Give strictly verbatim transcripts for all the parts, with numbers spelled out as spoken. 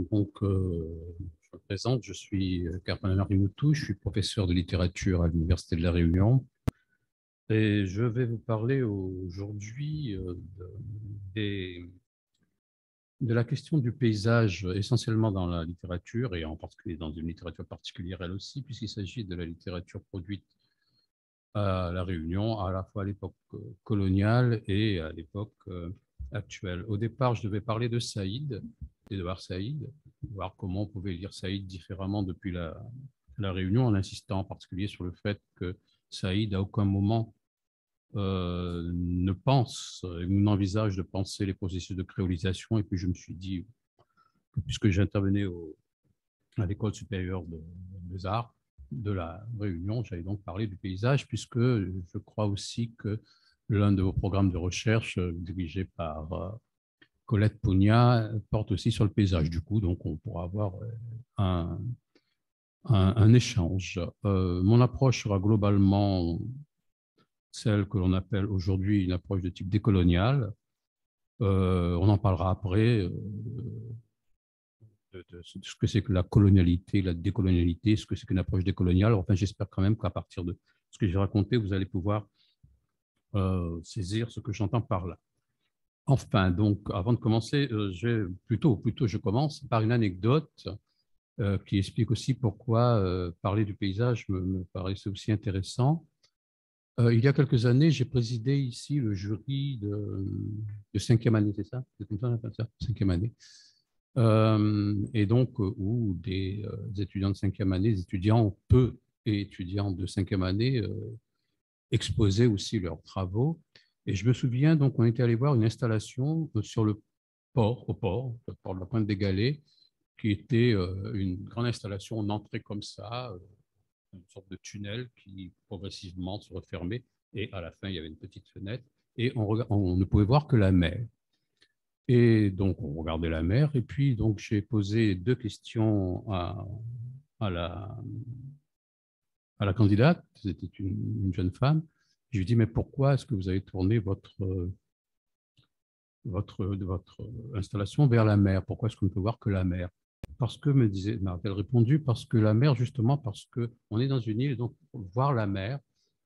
donc, euh, je me présente, je suis Karpan Arimoutou, je suis professeur de littérature à l'Université de La Réunion et je vais vous parler aujourd'hui euh, de, des- de la question du paysage, essentiellement dans la littérature et en particulier dans une littérature particulière elle aussi, puisqu'il s'agit de la littérature produite à La Réunion, à la fois à l'époque coloniale et à l'époque euh, actuelle. Au départ, je devais parler de Saïd, d'Edouard Saïd, voir comment on pouvait lire Saïd différemment depuis la, la Réunion, en insistant en particulier sur le fait que Saïd, à aucun moment, euh, ne pense ou n'envisage de penser les processus de créolisation. Et puis, je me suis dit, puisque j'intervenais au, à l'École supérieure de, des arts de la Réunion. J'allais donc parler du paysage, puisque je crois aussi que l'un de vos programmes de recherche, dirigé par euh, Colette Pugna, porte aussi sur le paysage. Du coup, donc, on pourra avoir un, un, un échange. Euh, mon approche sera globalement celle que l'on appelle aujourd'hui une approche de type décolonial. Euh, on en parlera après. Euh, De, de, de, ce que c'est que la colonialité, la décolonialité, ce que c'est qu'une approche décoloniale. Enfin, j'espère quand même qu'à partir de ce que j'ai raconté, vous allez pouvoir euh, saisir ce que j'entends par là. Enfin, donc, avant de commencer, euh, je, plutôt, plutôt, je commence par une anecdote euh, qui explique aussi pourquoi euh, parler du paysage me, me paraissait aussi intéressant. Euh, il y a quelques années, j'ai présidé ici le jury de, de cinquième année, c'est ça? C'est comme ça qu'on appelle ça, cinquième année. Euh, et donc, euh, où des, euh, des étudiants de cinquième année, des étudiants, peu et étudiants de cinquième année, euh, exposaient aussi leurs travaux. Et je me souviens, donc, on était allé voir une installation sur le port, au port, le port de la Pointe des Galets, qui était euh, une grande installation, on entrait comme ça, euh, une sorte de tunnel qui progressivement se refermait, et à la fin, il y avait une petite fenêtre, et on, on ne pouvait voir que la mer. Et donc, on regardait la mer. Et puis, donc, j'ai posé deux questions à, à, la, à la candidate. C'était une, une jeune femme. Je lui ai dit, mais pourquoi est-ce que vous avez tourné votre, votre, votre installation vers la mer? Pourquoi est-ce qu'on ne peut voir que la mer? Parce que, me disait, m'a-t-elle répondu, parce que la mer, justement, parce qu'on est dans une île, donc voir la mer,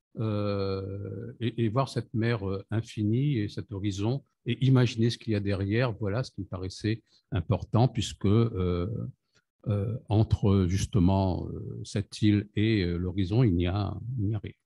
Euh, et, et voir cette mer euh, infinie et cet horizon et imaginer ce qu'il y a derrière, voilà ce qui me paraissait important puisque euh, euh, entre justement euh, cette île et euh, l'horizon, il n'y a, il n'y a rien.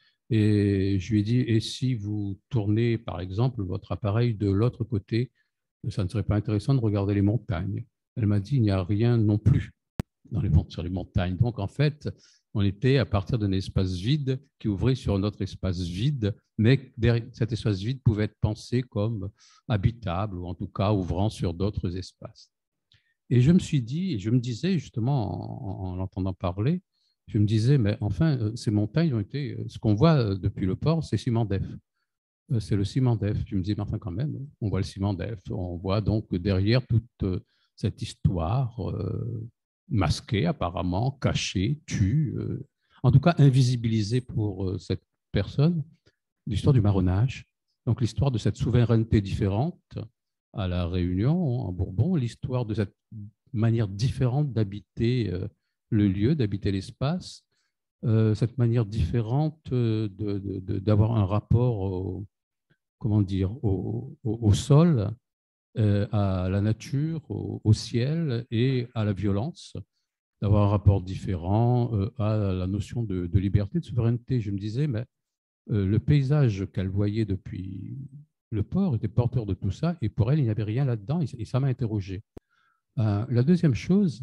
Et je lui ai dit, et si vous tournez par exemple votre appareil de l'autre côté, ça ne serait pas intéressant de regarder les montagnes? Elle m'a dit, il n'y a rien non plus dans les, sur les montagnes. Donc, en fait, on était à partir d'un espace vide qui ouvrait sur un autre espace vide, mais cet espace vide pouvait être pensé comme habitable ou en tout cas ouvrant sur d'autres espaces. Et je me suis dit, et je me disais justement en, en l'entendant parler, je me disais, mais enfin, ces montagnes ont été, ce qu'on voit depuis le port, c'est Cimandef. C'est le Cimandef. Je me dis, mais enfin quand même, on voit le Cimandef. On voit donc derrière toute cette histoire euh, masquée apparemment, cachée, tue, euh, en tout cas invisibilisée pour euh, cette personne, l'histoire du marronnage. Donc l'histoire de cette souveraineté différente à La Réunion, en Bourbon, l'histoire de cette manière différente d'habiter euh, le lieu, d'habiter l'espace, euh, cette manière différente euh, de, de, de, d'avoir un rapport au, comment dire, au, au, au sol, euh, à la nature, au, au ciel et à la violence, d'avoir un rapport différent euh, à la notion de, de liberté, de souveraineté. Je me disais, mais euh, le paysage qu'elle voyait depuis le port était porteur de tout ça, et pour elle, il n'y avait rien là-dedans, et, et ça m'a interrogé. Euh, la deuxième chose,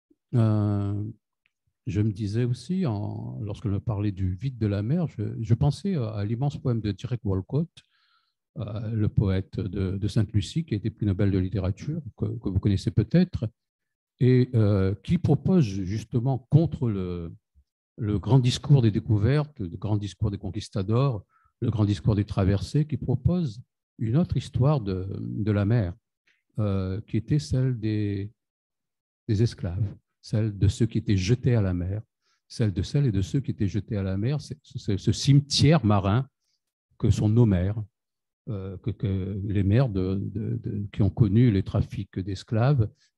euh, je me disais aussi, en, lorsqu'elle me parlait du vide de la mer, je, je pensais à, à l'immense poème de Derek Walcott, euh, le poète de, de Sainte-Lucie, qui a été prix Nobel de littérature, que, que vous connaissez peut-être, et euh, qui propose justement contre le, le grand discours des découvertes, le grand discours des conquistadors, le grand discours des traversées, qui propose une autre histoire de, de la mer, euh, qui était celle des, des esclaves, celle de ceux qui étaient jetés à la mer, celle de celles et de ceux qui étaient jetés à la mer, c'est, c'est ce cimetière marin que sont nos mers, euh, que, que les mers de, de, de, qui ont connu les trafics d'esclaves,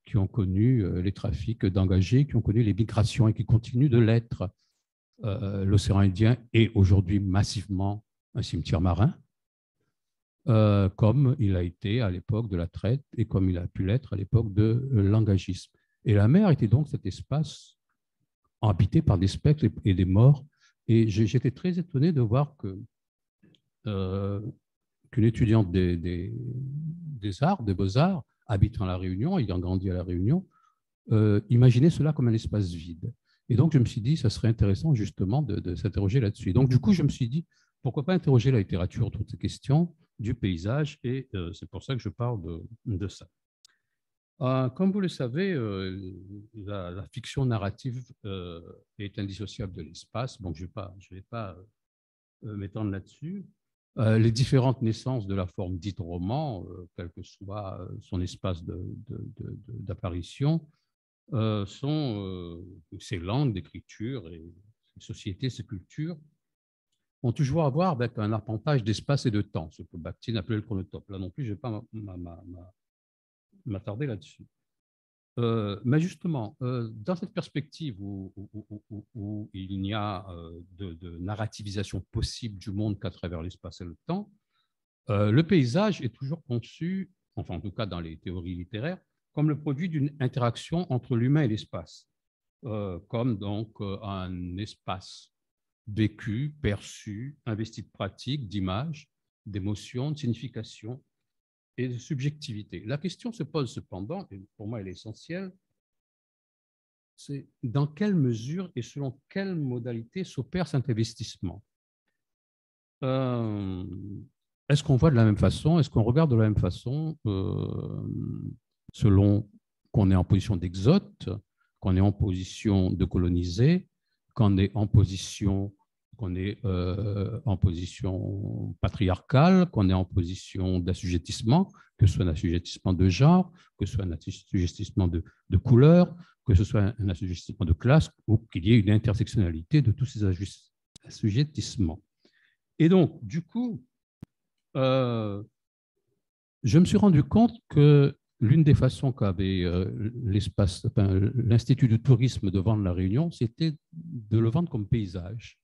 qui ont connu euh, les trafics d'engagés, qui ont connu les migrations et qui continuent de l'être. Euh, L'océan Indien est aujourd'hui massivement un cimetière marin, euh, comme il a été à l'époque de la traite et comme il a pu l'être à l'époque de l'engagisme. Et la mer était donc cet espace habité par des spectres et des morts. Et j'étais très étonné de voir que euh, qu'une étudiante des, des, des arts, des beaux-arts, habitant à La Réunion, ayant grandi à La Réunion, euh, imaginait cela comme un espace vide. Et donc, je me suis dit, ça serait intéressant justement de, de s'interroger là-dessus. Donc, du coup, je me suis dit, pourquoi pas interroger la littérature, toutes ces questions du paysage, et euh, c'est pour ça que je parle de, de ça. Euh, comme vous le savez, euh, la, la, fiction narrative euh, est indissociable de l'espace. Bon, je ne vais pas, je vais pas euh, m'étendre là-dessus. Euh, les différentes naissances de la forme dite roman, euh, quel que soit son espace d'apparition, euh, sont euh, ces langues d'écriture et ces sociétés, ces cultures, ont toujours à voir avec un arpentage d'espace et de temps, ce que Bakhtin appelait le chronotope. Là non plus, je ne vais pas m'attarder là-dessus. Euh, mais justement, euh, dans cette perspective où, où, où, où il n'y a euh, de, de narrativisation possible du monde qu'à travers l'espace et le temps, euh, le paysage est toujours conçu, enfin en tout cas dans les théories littéraires, comme le produit d'une interaction entre l'humain et l'espace, euh, comme donc euh, un espace vécu, perçu, investi de pratiques, d'images, d'émotions, de significations et de subjectivité. La question se pose cependant, et pour moi elle est essentielle, c'est dans quelle mesure et selon quelle modalité s'opère cet investissement. Euh, Est-ce qu'on voit de la même façon? Est-ce qu'on regarde de la même façon euh, selon qu'on est en position d'exote, qu'on est en position de colonisé, qu'on est en position qu'on est euh, en position patriarcale, qu'on est en position d'assujettissement, que ce soit un assujettissement de genre, que ce soit un assujettissement de, de couleur, que ce soit un assujettissement de classe, ou qu'il y ait une intersectionnalité de tous ces assujettissements. Et donc, du coup, euh, je me suis rendu compte que l'une des façons qu'avait euh, l'espace, enfin, l'Institut du tourisme de vendre La Réunion, c'était de le vendre comme paysage.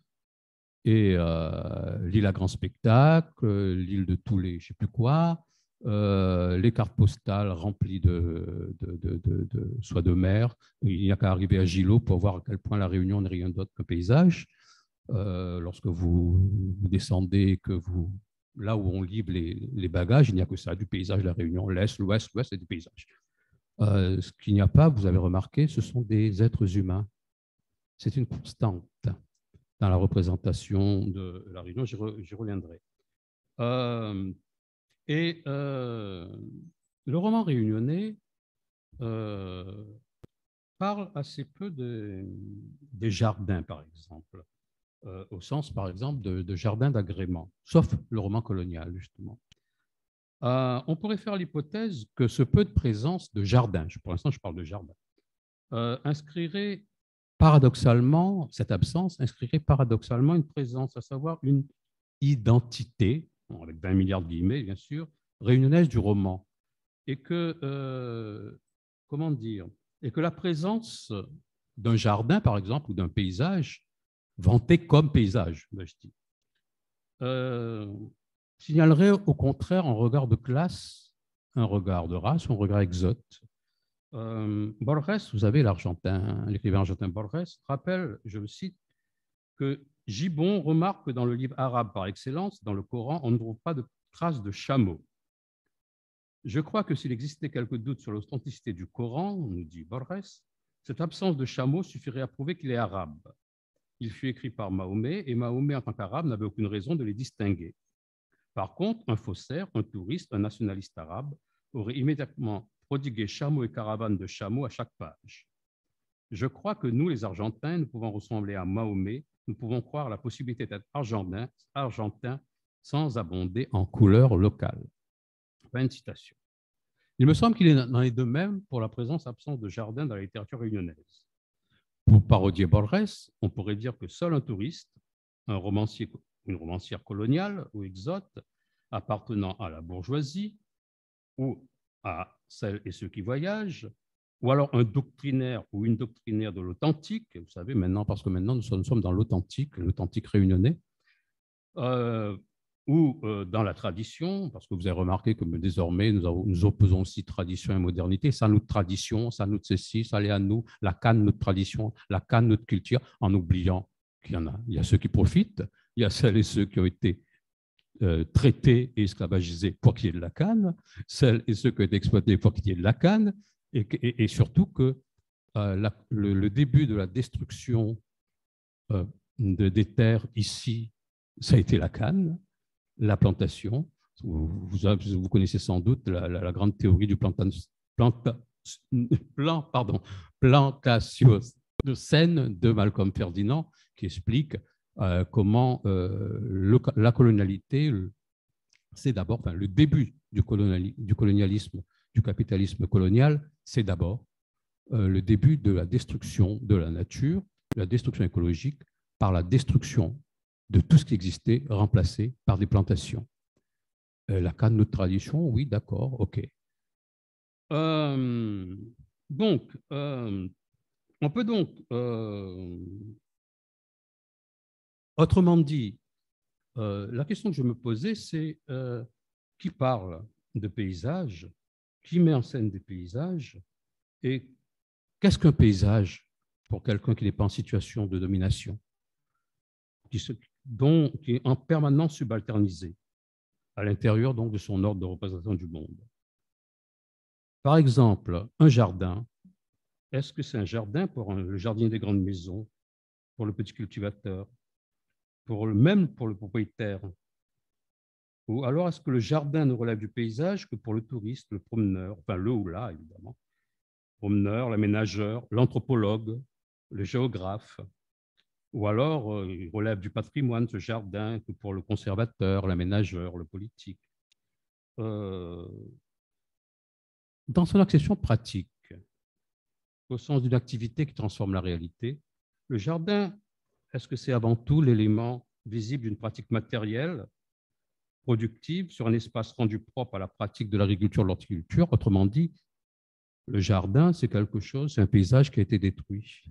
Et euh, l'île à grand spectacle, l'île de tous les je ne sais plus quoi, euh, les cartes postales remplies de, de, de, de, de soit de mer. Il n'y a qu'à arriver à Gilo pour voir à quel point La Réunion n'est rien d'autre qu'un paysage. Euh, lorsque vous, vous descendez, que vous, là où on livre les, les bagages, il n'y a que ça, du paysage, La Réunion, l'Est, l'Ouest, l'Ouest, c'est du paysage. Euh, ce qu'il n'y a pas, vous avez remarqué, ce sont des êtres humains. C'est une constante dans la représentation de La Réunion, j'y re, reviendrai. Euh, et euh, le roman réunionnais euh, parle assez peu de, des jardins, par exemple. Euh, au sens, par exemple, de, de jardin d'agrément, sauf le roman colonial, justement. Euh, on pourrait faire l'hypothèse que ce peu de présence de jardin, pour l'instant je parle de jardin, euh, inscrirait paradoxalement, cette absence inscrirait paradoxalement une présence, à savoir une identité, bon, avec vingt milliards de guillemets, bien sûr, réunionnaise du roman. Et que, euh, comment dire, et que la présence d'un jardin, par exemple, ou d'un paysage, vanté comme paysage, je dis, euh, signalerait au contraire un regard de classe, un regard de race, un regard exote. Euh, Borges, vous avez l'Argentin, l'écrivain argentin Borges, rappelle, je le cite, que Gibbon remarque que dans le livre arabe par excellence, dans le Coran, on ne trouve pas de traces de chameau. Je crois que s'il existait quelques doutes sur l'authenticité du Coran, nous dit Borges, cette absence de chameau suffirait à prouver qu'il est arabe. Il fut écrit par Mahomet et Mahomet, en tant qu'arabe, n'avait aucune raison de les distinguer. Par contre, un faussaire, un touriste, un nationaliste arabe aurait immédiatement prodigué chameaux et caravanes de chameaux à chaque page. Je crois que nous, les Argentins, nous pouvons ressembler à Mahomet, nous pouvons croire à la possibilité d'être argentin, argentin sans abonder en couleurs locales. Fin de citation. Il me semble qu'il en est de même pour la présence-absence de jardin dans la littérature réunionnaise. Pour parodier Borges, on pourrait dire que seul un touriste, un romancier, une romancière coloniale ou exote, appartenant à la bourgeoisie ou à celles et ceux qui voyagent, ou alors un doctrinaire ou une doctrinaire de l'authentique, vous savez, maintenant, parce que maintenant nous sommes dans l'authentique, l'authentique réunionnais, euh, ou euh, dans la tradition, parce que vous avez remarqué que désormais nous, avons, nous opposons aussi tradition et modernité, ça notre tradition, ça notre ceci, ça l'est à nous, la canne notre tradition, la canne notre culture, en oubliant qu'il y en a. Il y a ceux qui profitent, il y a celles et ceux qui ont été euh, traités et esclavagisés pour qu'il y ait de la canne, celles et ceux qui ont été exploités pour qu'il y ait de la canne, et, et, et surtout que euh, la, le, le début de la destruction euh, de, des terres ici, ça a été la canne, la plantation. Vous, vous, vous connaissez sans doute la, la, la grande théorie du planta, planta, plan, pardon, plantatiocène de Malcolm Ferdinand, qui explique euh, comment euh, le, la colonialité, c'est d'abord, enfin, le début du, coloniali, du colonialisme, du capitalisme colonial, c'est d'abord euh, le début de la destruction de la nature, de la destruction écologique, par la destruction de tout ce qui existait, remplacé par des plantations. Euh, la canne, notre tradition, oui, d'accord, ok. Euh, donc, euh, on peut donc, euh, autrement dit, euh, la question que je me posais, c'est euh, qui parle de paysages, qui met en scène des paysages, et qu'est-ce qu'un paysage pour quelqu'un qui n'est pas en situation de domination, qui, se, dont, qui est en permanence subalternisé à l'intérieur donc de son ordre de représentation du monde. Par exemple, un jardin, est-ce que c'est un jardin pour un, le jardinier des grandes maisons, pour le petit cultivateur, pour le, même pour le propriétaire? Ou alors est-ce que le jardin ne relève du paysage que pour le touriste, le promeneur, enfin le ou la évidemment, le promeneur, l'aménageur, l'anthropologue, le géographe? Ou alors euh, il relève du patrimoine, ce jardin, que pour le conservateur, l'aménageur, le politique? euh, Dans son acception pratique, au sens d'une activité qui transforme la réalité, le jardin, est-ce que c'est avant tout l'élément visible d'une pratique matérielle, productive, sur un espace rendu propre à la pratique de l'agriculture, de l'horticulture? Autrement dit, le jardin, c'est quelque chose, c'est un paysage qui a été détruit.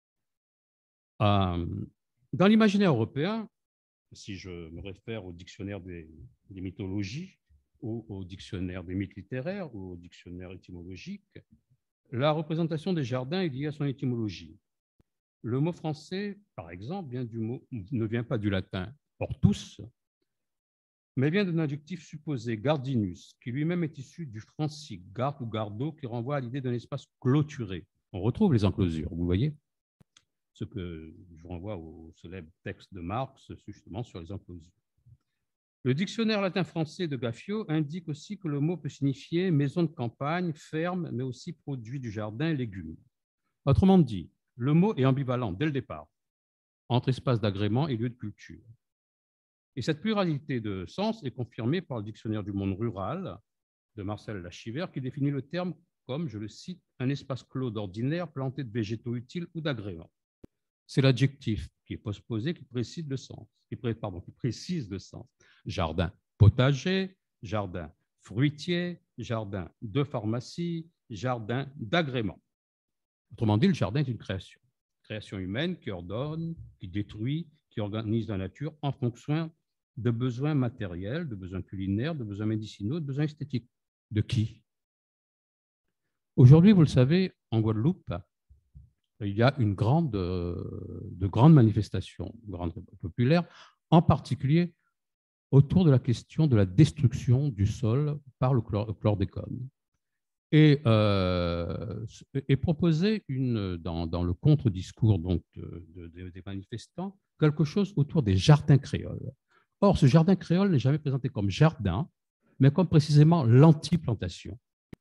Euh, dans l'imaginaire européen, si je me réfère au dictionnaire des, des mythologies, ou au dictionnaire des mythes littéraires, ou au dictionnaire étymologique, la représentation des jardins est liée à son étymologie. Le mot français, par exemple, vient du mot, ne vient pas du latin hortus, mais vient d'un adjectif supposé, gardinus, qui lui-même est issu du francique, garde ou gardo, qui renvoie à l'idée d'un espace clôturé. On retrouve les enclosures, vous voyez, ce que je renvoie au célèbre texte de Marx, justement, sur les enclosures. Le dictionnaire latin-français de Gaffio indique aussi que le mot peut signifier maison de campagne, ferme, mais aussi produit du jardin, légumes. Autrement dit, le mot est ambivalent dès le départ, entre espace d'agrément et lieu de culture. Et cette pluralité de sens est confirmée par le dictionnaire du monde rural de Marcel Lachiver, qui définit le terme comme, je le cite, un espace clos d'ordinaire planté de végétaux utiles ou d'agréments. C'est l'adjectif qui est postposé qui précise le sens, qui, pré, pardon, qui précise le sens. Jardin potager, jardin fruitier, jardin de pharmacie, jardin d'agrément. Autrement dit, le jardin est une création. Création humaine qui ordonne, qui détruit, qui organise la nature en fonction de besoins matériels, de besoins culinaires, de besoins médicinaux, de besoins esthétiques. De qui? Aujourd'hui, vous le savez, en Guadeloupe, il y a une grande, de grandes manifestations, grandes populaires, en particulier autour de la question de la destruction du sol par le chlordécone. Et, euh, et proposer une, dans, dans le contre-discours donc, de, de, des manifestants quelque chose autour des jardins créoles. Or, ce jardin créole n'est jamais présenté comme jardin, mais comme précisément l'anti-plantation.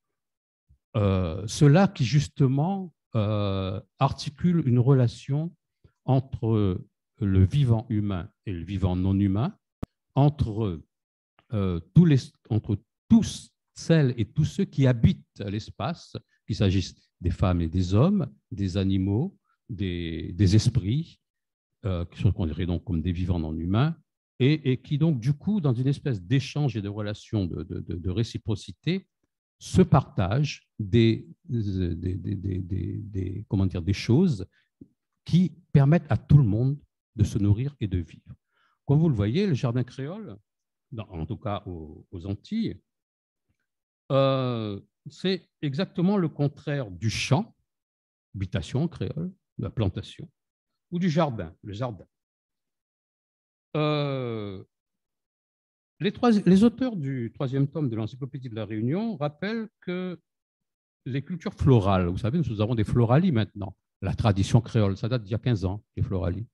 Euh, cela qui, justement, euh, articule une relation entre le vivant humain et le vivant non humain, entre, euh, tous, les, entre tous celles et tous ceux qui habitent l'espace, qu'il s'agisse des femmes et des hommes, des animaux, des, des esprits, euh, qui sont considérés donc comme des vivants non humains, et, et qui donc, du coup, dans une espèce d'échange et de relation de, de, de réciprocité, se partagent des, des, des, des, des, des, comment dire, des choses qui permettent à tout le monde de se nourrir et de vivre. Comme vous le voyez, le jardin créole, dans, en tout cas aux, aux Antilles, euh, c'est exactement le contraire du champ, habitation créole, de la plantation, ou du jardin, le jardin. Euh, les, trois, les auteurs du troisième tome de l'Encyclopédie de la Réunion rappellent que les cultures florales, vous savez, nous avons des floralies maintenant. La tradition créole, ça date d'il y a quinze ans, les floralies,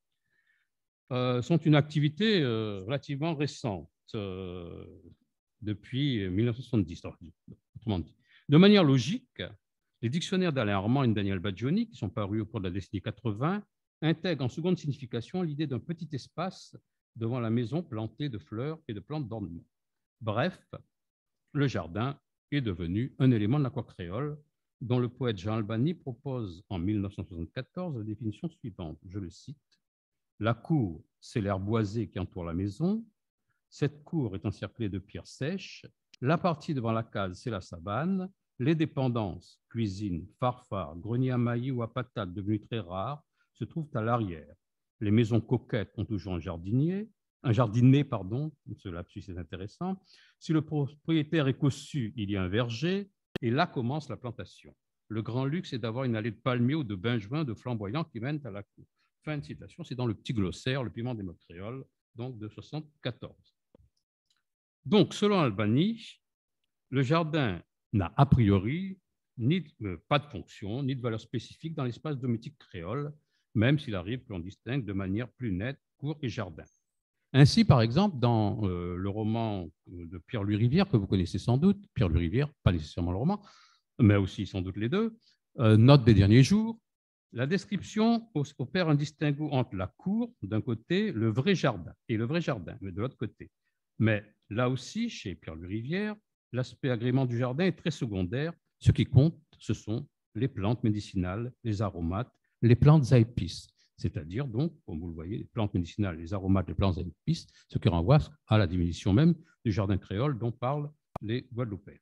euh, sont une activité euh, relativement récente, euh, depuis mille neuf cent soixante-dix, autrement dit. De manière logique, les dictionnaires d'Alain Armand et de Daniel Baggioni, qui sont parus au cours de la décennie quatre-vingts, intègrent en seconde signification l'idée d'un petit espace devant la maison planté de fleurs et de plantes d'ornement. Bref, le jardin est devenu un élément de l'accord créole dont le poète Jean Albany propose en mille neuf cent soixante-quatorze la définition suivante, je le cite, « La cour, c'est l'air boisé qui entoure la maison. Cette cour est encerclée de pierres sèches. La partie devant la case, c'est la sabane. Les dépendances, cuisine, farfare, grenier à maillis ou à patates devenues très rares, se trouvent à l'arrière. Les maisons coquettes ont toujours un jardinier, un jardinier, pardon, ce lapsus est intéressant. Si le propriétaire est cossu, il y a un verger, et là commence la plantation. Le grand luxe est d'avoir une allée de palmiers ou de benjoin de flamboyants qui mènent à la cour. » Fin de citation, c'est dans le petit glossaire, le piment des mots créoles, donc de soixante-quatorze. Donc, selon Albany, le jardin n'a a priori ni, euh, pas de fonction, ni de valeur spécifique dans l'espace domestique créole, même s'il arrive que l'on distingue de manière plus nette cour et jardin. Ainsi, par exemple, dans euh, le roman de Pierre-Louis Rivière, que vous connaissez sans doute, Pierre-Louis Rivière, pas nécessairement le roman, mais aussi sans doute les deux, euh, Notes des derniers jours, la description opère un distinguo entre la cour, d'un côté, le vrai jardin, et le vrai jardin, mais de l'autre côté. Mais là aussi, chez Pierre-Louis Rivière, l'aspect agrément du jardin est très secondaire. Ce qui compte, ce sont les plantes médicinales, les aromates, les plantes à épices. C'est-à-dire, donc, comme vous le voyez, les plantes médicinales, les aromates, les plantes à épices, ce qui renvoie à la définition même du jardin créole dont parlent les Guadeloupéens.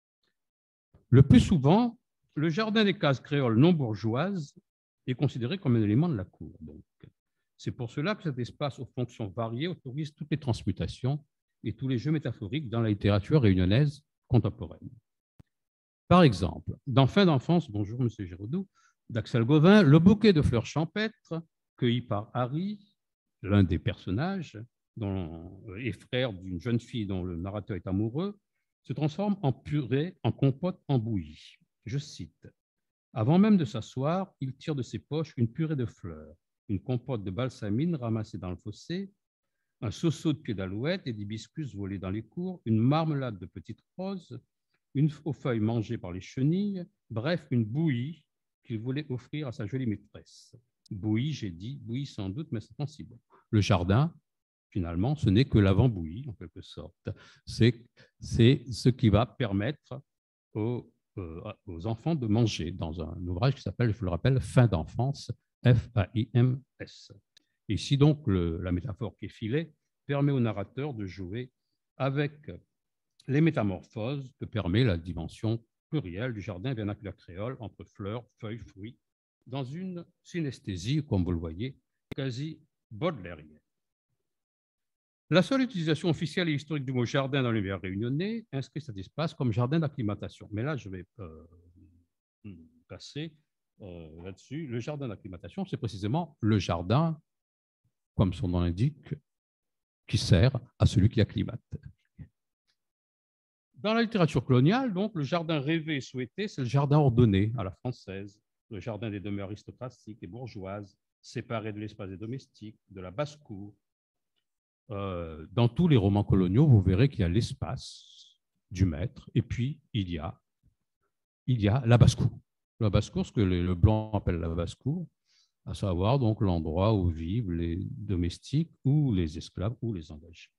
Le plus souvent, le jardin des cases créoles non bourgeoises est considéré comme un élément de la cour. Donc, c'est pour cela que cet espace aux fonctions variées autorise toutes les transmutations et tous les jeux métaphoriques dans la littérature réunionnaise contemporaine. Par exemple, dans Fin d'enfance, bonjour Monsieur Giraudoux, d'Axel Gauvin, le bouquet de fleurs champêtres cueilli par Harry, l'un des personnages, dont, est frère d'une jeune fille dont le narrateur est amoureux, se transforme en purée, en compote, en bouillie. Je cite, « Avant même de s'asseoir, il tire de ses poches une purée de fleurs, une compote de balsamine ramassée dans le fossé, un sausseau de pieds d'alouette et d'hibiscus volés dans les cours, une marmelade de petites roses, une aux feuilles mangées par les chenilles, bref, une bouillie qu'il voulait offrir à sa jolie maîtresse. Bouillie, j'ai dit, bouillie sans doute, mais c'est sensible. Le jardin, finalement, ce n'est que l'avant-bouillie, en quelque sorte. C'est ce qui va permettre aux, euh, aux enfants de manger dans un ouvrage qui s'appelle, je vous le rappelle, Fin d'enfance, F A I M S. Ici, donc, le, la métaphore qui est filée permet au narrateur de jouer avec les métamorphoses que permet la dimension plurielle du jardin vernaculaire créole entre fleurs, feuilles, fruits, dans une synesthésie, comme vous le voyez, quasi baudelairienne. La seule utilisation officielle et historique du mot jardin dans l'univers réunionnais inscrit cet espace comme jardin d'acclimatation. Mais là, je vais euh, passer euh, là-dessus. Le jardin d'acclimatation, c'est précisément le jardin, comme son nom l'indique, qui sert à celui qui acclimate. Dans la littérature coloniale, donc, le jardin rêvé et souhaité, c'est le jardin ordonné à la française, le jardin des demeures aristocratiques et bourgeoises, séparé de l'espace des domestiques, de la basse-cour. Euh, dans tous les romans coloniaux, vous verrez qu'il y a l'espace du maître et puis il y a, il y a la basse-cour. La basse-cour, ce que les, le blanc appelle la basse-cour, à savoir donc l'endroit où vivent les domestiques ou les esclaves ou les engagés.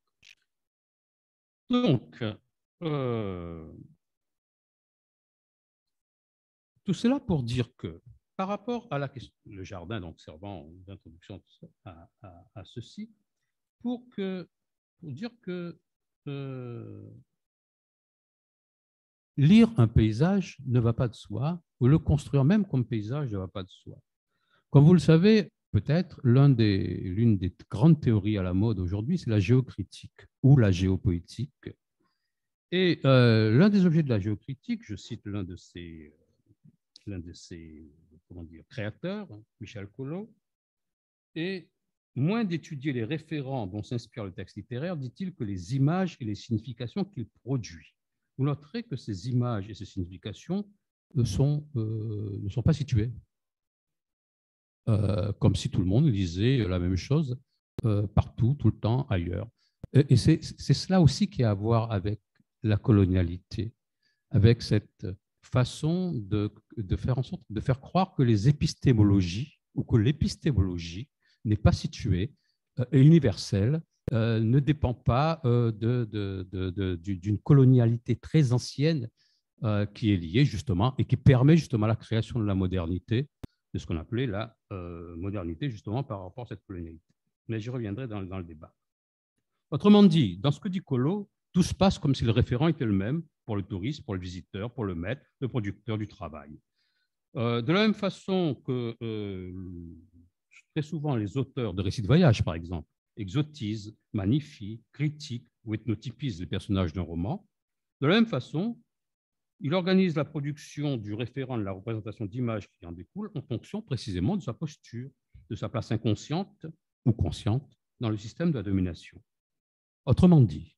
Donc, euh, tout cela pour dire que par rapport à la question, le jardin donc servant d'introduction à, à, à ceci, pour, que, pour dire que euh, lire un paysage ne va pas de soi, ou le construire même comme paysage ne va pas de soi. Comme vous le savez, peut-être, l'une des, l'une des grandes théories à la mode aujourd'hui, c'est la géocritique ou la géopoétique. Et euh, l'un des objets de la géocritique, je cite l'un de ses, l'un de ses comment dire, créateurs, Michel Collot, est moins d'étudier les référents dont s'inspire le texte littéraire, dit-il, que les images et les significations qu'il produit. Vous noterez que ces images et ces significations ne sont, euh, ne sont pas situées, euh, comme si tout le monde lisait la même chose euh, partout, tout le temps, ailleurs. Et, et c'est, c'est cela aussi qui a à voir avec la colonialité, avec cette façon de, de faire en sorte de faire croire que les épistémologies ou que l'épistémologie n'est pas située euh, et universelle, euh, ne dépend pas euh, de, de, de, de, d'une colonialité très ancienne euh, qui est liée justement et qui permet justement la création de la modernité, de ce qu'on appelait la euh, modernité justement par rapport à cette colonialité. Mais j'y reviendrai dans, dans le débat. Autrement dit, dans ce que dit Collot, tout se passe comme si le référent était le même pour le touriste, pour le visiteur, pour le maître, le producteur du travail. Euh, de la même façon que euh, très souvent les auteurs de récits de voyage, par exemple, exotisent, magnifient, critiquent ou ethnotypisent les personnages d'un roman, de la même façon, il organise la production du référent de la représentation d'images qui en découlent en fonction précisément de sa posture, de sa place inconsciente ou consciente dans le système de la domination. Autrement dit,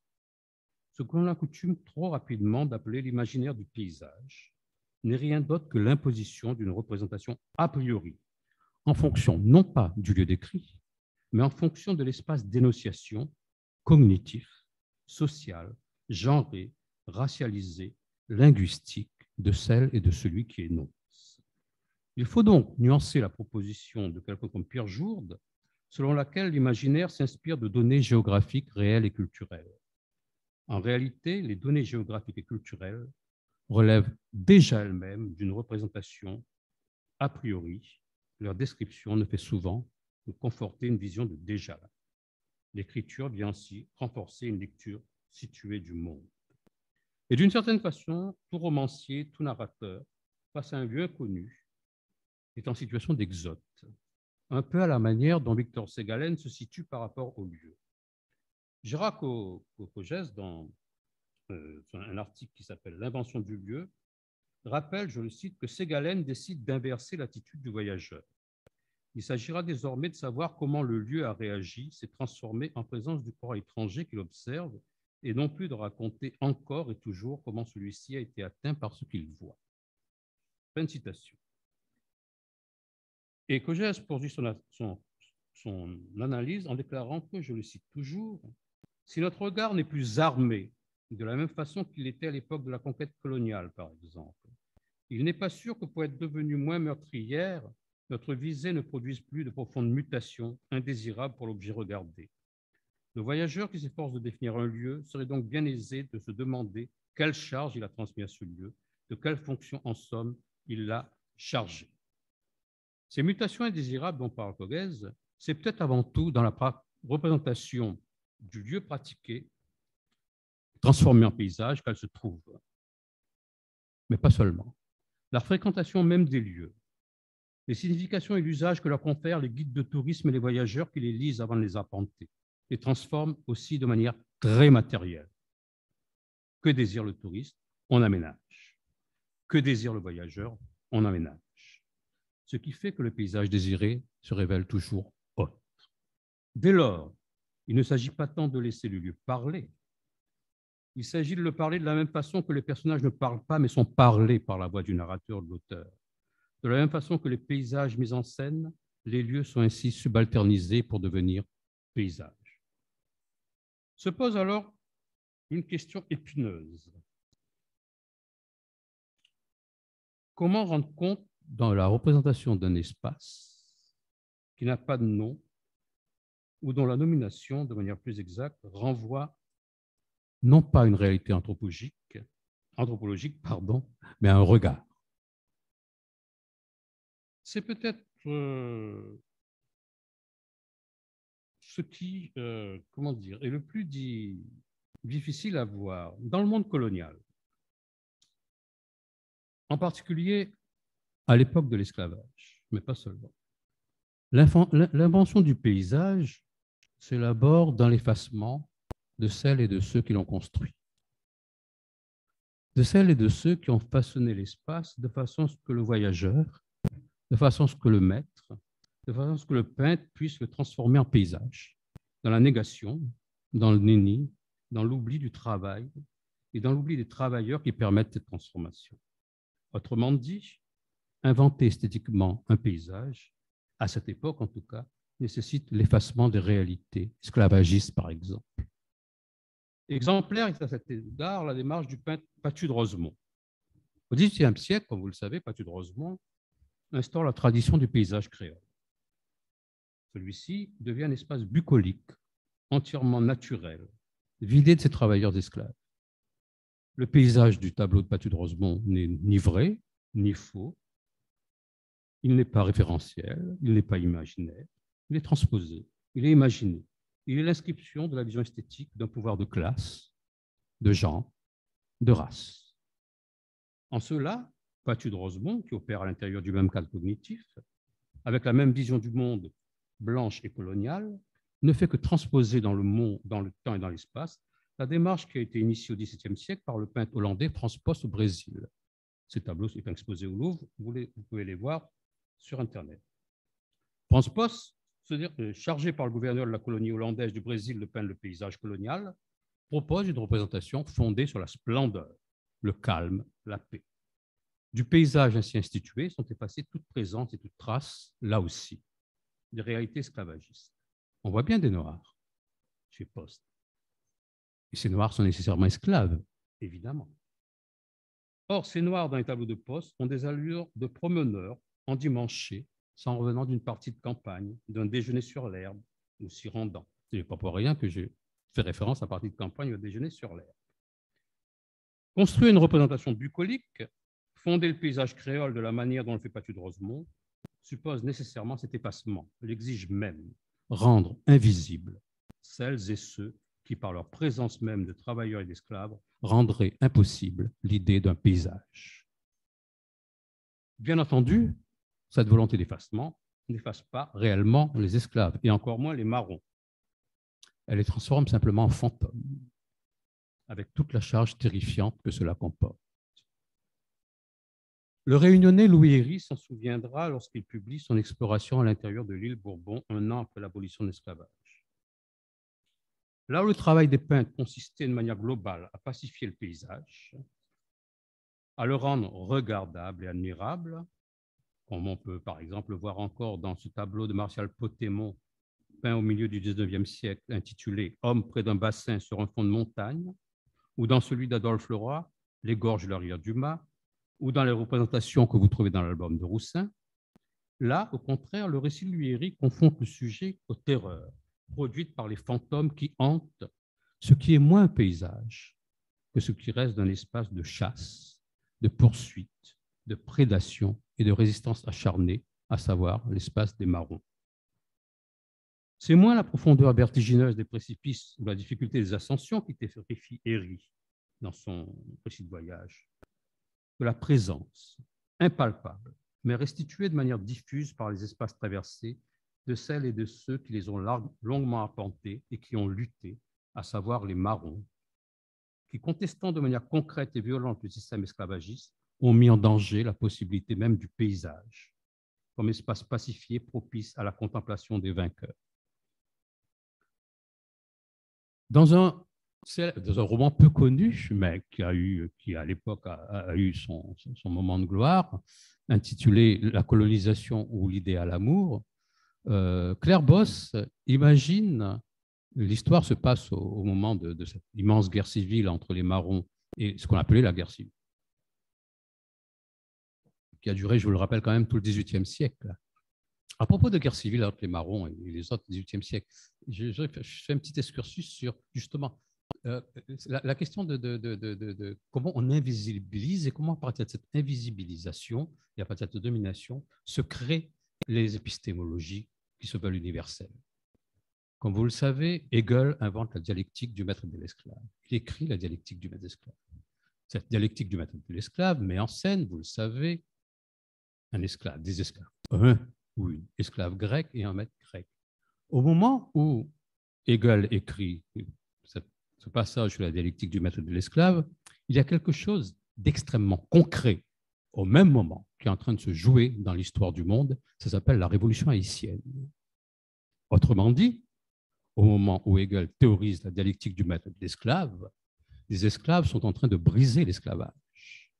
ce que l'on a coutume trop rapidement d'appeler l'imaginaire du paysage n'est rien d'autre que l'imposition d'une représentation a priori, en fonction non pas du lieu décrit, mais en fonction de l'espace d'énonciation cognitif, social, genré, racialisé, linguistique de celle et de celui qui énonce. Il faut donc nuancer la proposition de quelqu'un comme Pierre Jourde, selon laquelle l'imaginaire s'inspire de données géographiques réelles et culturelles. En réalité, les données géographiques et culturelles relèvent déjà elles-mêmes d'une représentation a priori. Leur description ne fait souvent que conforter une vision de déjà. L'écriture vient ainsi renforcer une lecture située du monde. Et d'une certaine façon, tout romancier, tout narrateur, face à un lieu inconnu, est en situation d'exode, un peu à la manière dont Victor Ségalen se situe par rapport au lieu. Gérard Cogès, dans euh, un article qui s'appelle « L'invention du lieu », rappelle, je le cite, que Ségalen décide d'inverser l'attitude du voyageur. Il s'agira désormais de savoir comment le lieu a réagi, s'est transformé en présence du corps étranger qu'il observe, et non plus de raconter encore et toujours comment celui-ci a été atteint par ce qu'il voit. Fin de citation. Et Cogès poursuit son, son, son analyse en déclarant que, je le cite toujours, « Si notre regard n'est plus armé de la même façon qu'il était à l'époque de la conquête coloniale, par exemple, il n'est pas sûr que pour être devenu moins meurtrière, notre visée ne produise plus de profondes mutations indésirables pour l'objet regardé. Le voyageur qui s'efforce de définir un lieu serait donc bien aisé de se demander quelle charge il a transmis à ce lieu, de quelle fonction, en somme, il l'a chargé. » Ces mutations indésirables dont parle Cogès, c'est peut-être avant tout dans la représentation du lieu pratiqué, transformé en paysage, qu'elle se trouve. Mais pas seulement. La fréquentation même des lieux, les significations et l'usage que leur confèrent les guides de tourisme et les voyageurs qui les lisent avant de les arpenter, les transforment aussi de manière très matérielle. Que désire le touriste? On aménage. Que désire le voyageur? On aménage. Ce qui fait que le paysage désiré se révèle toujours autre. Dès lors, il ne s'agit pas tant de laisser le lieu parler, il s'agit de le parler de la même façon que les personnages ne parlent pas, mais sont parlés par la voix du narrateur, de l'auteur. De la même façon que les paysages mis en scène, les lieux sont ainsi subalternisés pour devenir paysages. Se pose alors une question épineuse. Comment rendre compte dans la représentation d'un espace qui n'a pas de nom ou dont la nomination, de manière plus exacte, renvoie non pas à une réalité anthropologique, anthropologique pardon, mais à un regard. C'est peut-être euh, ce qui, euh, comment dire, est le plus dit, difficile à voir dans le monde colonial. en particulier à l'époque de l'esclavage, mais pas seulement. L'invention du paysage s'élabore dans l'effacement de celles et de ceux qui l'ont construit, de celles et de ceux qui ont façonné l'espace de façon à ce que le voyageur, de façon à ce que le maître, de façon à ce que le peintre puisse le transformer en paysage, dans la négation, dans le déni, dans l'oubli du travail et dans l'oubli des travailleurs qui permettent cette transformation. Autrement dit, inventer esthétiquement un paysage, à cette époque en tout cas, nécessite l'effacement des réalités esclavagistes, par exemple. Exemplaire est à cet égard la démarche du peintre Pathu de Rosemont. Au dix-huitième siècle, comme vous le savez, Pathu de Rosemont instaure la tradition du paysage créole. Celui-ci devient un espace bucolique, entièrement naturel, vidé de ses travailleurs esclaves. Le paysage du tableau de Pathu de Rosemont n'est ni vrai, ni faux. Il n'est pas référentiel, il n'est pas imaginaire, il est transposé, il est imaginé. Il est l'inscription de la vision esthétique d'un pouvoir de classe, de genre, de race. En cela, Pathu de Rosemont, qui opère à l'intérieur du même cadre cognitif, avec la même vision du monde blanche et coloniale, ne fait que transposer dans le monde, dans le temps et dans l'espace la démarche qui a été initiée au dix-septième siècle par le peintre hollandais Frans Post au Brésil. Ces tableaux sont exposés au Louvre, vous, les, vous pouvez les voir sur Internet. Frans Post, chargé par le gouverneur de la colonie hollandaise du Brésil de peindre le paysage colonial, propose une représentation fondée sur la splendeur, le calme, la paix. Du paysage ainsi institué sont effacées toute présence et toute trace, là aussi, des réalités esclavagistes. On voit bien des Noirs chez Post. Et ces Noirs sont nécessairement esclaves, évidemment. Or, ces Noirs dans les tableaux de Post ont des allures de promeneurs endimanchés, sans revenant d'une partie de campagne, d'un déjeuner sur l'herbe ou s'y rendant. Ce n'est pas pour rien que j'ai fait référence à la partie de campagne au déjeuner sur l'herbe. Construire une représentation bucolique, fonder le paysage créole de la manière dont le fait Pathu de Rosemont, suppose nécessairement cet effacement, l'exige même, rendre invisibles celles et ceux qui, par leur présence même de travailleurs et d'esclaves, rendraient impossible l'idée d'un paysage. Bien entendu, cette volonté d'effacement n'efface pas réellement les esclaves, et encore moins les marrons. Elle les transforme simplement en fantômes, avec toute la charge terrifiante que cela comporte. Le Réunionnais Louis Héry s'en souviendra lorsqu'il publie son exploration à l'intérieur de l'île Bourbon un an après l'abolition de l'esclavage. Là où le travail des peintres consistait de manière globale à pacifier le paysage, à le rendre regardable et admirable, comme on peut par exemple le voir encore dans ce tableau de Martial Potémont, peint au milieu du dix-neuvième siècle, intitulé « Homme près d'un bassin sur un fond de montagne », ou dans celui d'Adolphe Leroy, « Les gorges de la rivière du Mas », ou dans les représentations que vous trouvez dans l'album de Roussin. Là, au contraire, le récit de Louis Héry confronte le sujet aux terreurs produites par les fantômes qui hantent ce qui est moins un paysage que ce qui reste d'un espace de chasse, de poursuite, de prédation et de résistance acharnée, à savoir l'espace des marrons. C'est moins la profondeur vertigineuse des précipices ou la difficulté des ascensions qui terrifie Héry dans son récit de voyage, que la présence impalpable, mais restituée de manière diffuse par les espaces traversés de celles et de ceux qui les ont longuement arpentés et qui ont lutté, à savoir les marrons, qui, contestant de manière concrète et violente le système esclavagiste, ont mis en danger la possibilité même du paysage, comme espace pacifié propice à la contemplation des vainqueurs. Dans un, dans un roman peu connu, mais qui, a eu, qui à l'époque a, a eu son, son moment de gloire, intitulé « La colonisation ou l'idéal amour », euh, Claire Bosse imagine, l'histoire se passe au, au moment de, de cette immense guerre civile entre les marrons et ce qu'on appelait la guerre civile, qui a duré, je vous le rappelle, quand même tout le dix-huitième siècle. À propos de guerre civile entre les marrons et les autres du dix-huitième siècle, je, je, je fais un petit excursus sur justement euh, la, la question de, de, de, de, de, de comment on invisibilise et comment à partir de cette invisibilisation et à partir de cette domination se créent les épistémologies qui se veulent universelles. Comme vous le savez, Hegel invente la dialectique du maître et de l'esclave. Il écrit la dialectique du maître et de l'esclave. Cette dialectique du maître et de l'esclave met en scène, vous le savez, un esclave, des esclaves, un ou une esclave grecque et un maître grec. Au moment où Hegel écrit ce passage sur la dialectique du maître et de l'esclave, il y a quelque chose d'extrêmement concret au même moment qui est en train de se jouer dans l'histoire du monde. Ça s'appelle la révolution haïtienne. Autrement dit, au moment où Hegel théorise la dialectique du maître et de l'esclave, les esclaves sont en train de briser l'esclavage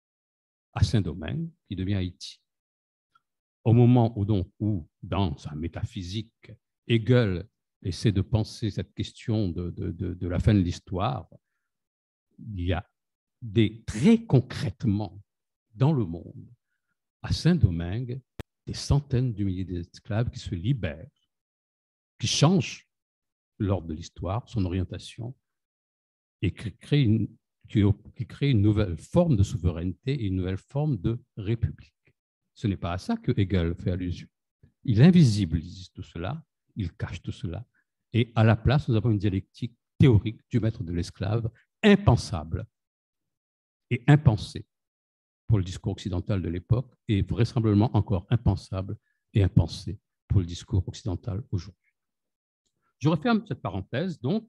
à Saint-Domingue, qui devient Haïti. Au moment où, donc, où dans sa métaphysique, Hegel essaie de penser cette question de, de, de, de la fin de l'histoire, il y a des, très concrètement dans le monde, à Saint-Domingue, des centaines de milliers d'esclaves qui se libèrent, qui changent l'ordre de l'histoire, son orientation, et qui créent, une, qui, qui créent une nouvelle forme de souveraineté et une nouvelle forme de république. Ce n'est pas à ça que Hegel fait allusion. Il invisibilise tout cela, il cache tout cela, et à la place, nous avons une dialectique théorique du maître de l'esclave, impensable et impensée pour le discours occidental de l'époque, et vraisemblablement encore impensable et impensée pour le discours occidental aujourd'hui. Je referme cette parenthèse, donc,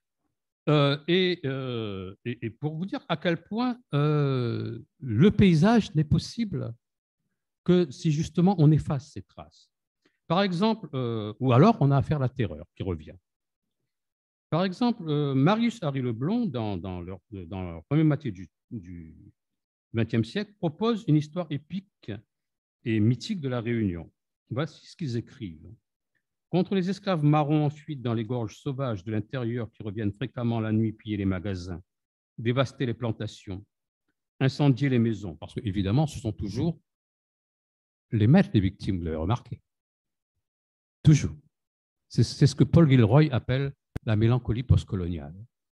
euh, et, euh, et, et pour vous dire à quel point euh, le paysage n'est possible que si justement on efface ces traces. Par exemple, euh, ou alors on a affaire à la terreur qui revient. Par exemple, euh, Marius Harry Leblond, dans, dans, leur, dans leur première moitié du, du vingtième siècle, propose une histoire épique et mythique de la Réunion. Voici ce qu'ils écrivent. Contre les esclaves marrons en fuite dans les gorges sauvages de l'intérieur qui reviennent fréquemment la nuit piller les magasins, dévaster les plantations, incendier les maisons, parce qu'évidemment, ce sont toujours les maîtres des victimes, vous l'avez remarqué. Toujours. C'est ce que Paul Gilroy appelle la mélancolie postcoloniale.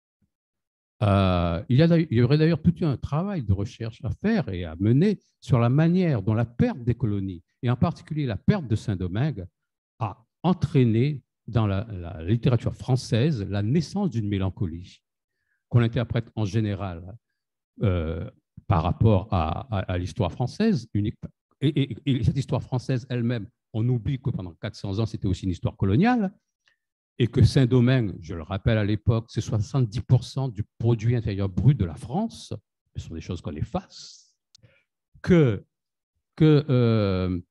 Euh, il, y a, il y aurait d'ailleurs tout un travail de recherche à faire et à mener sur la manière dont la perte des colonies, et en particulier la perte de Saint-Domingue, a entraîné dans la, la littérature française la naissance d'une mélancolie qu'on interprète en général euh, par rapport à, à, à l'histoire française. Unique, et, et, et cette histoire française elle-même, on oublie que pendant quatre cents ans, c'était aussi une histoire coloniale, et que Saint-Domingue, je le rappelle à l'époque, c'est soixante-dix pour cent du produit intérieur brut de la France, ce sont des choses qu'on efface, que, que euh,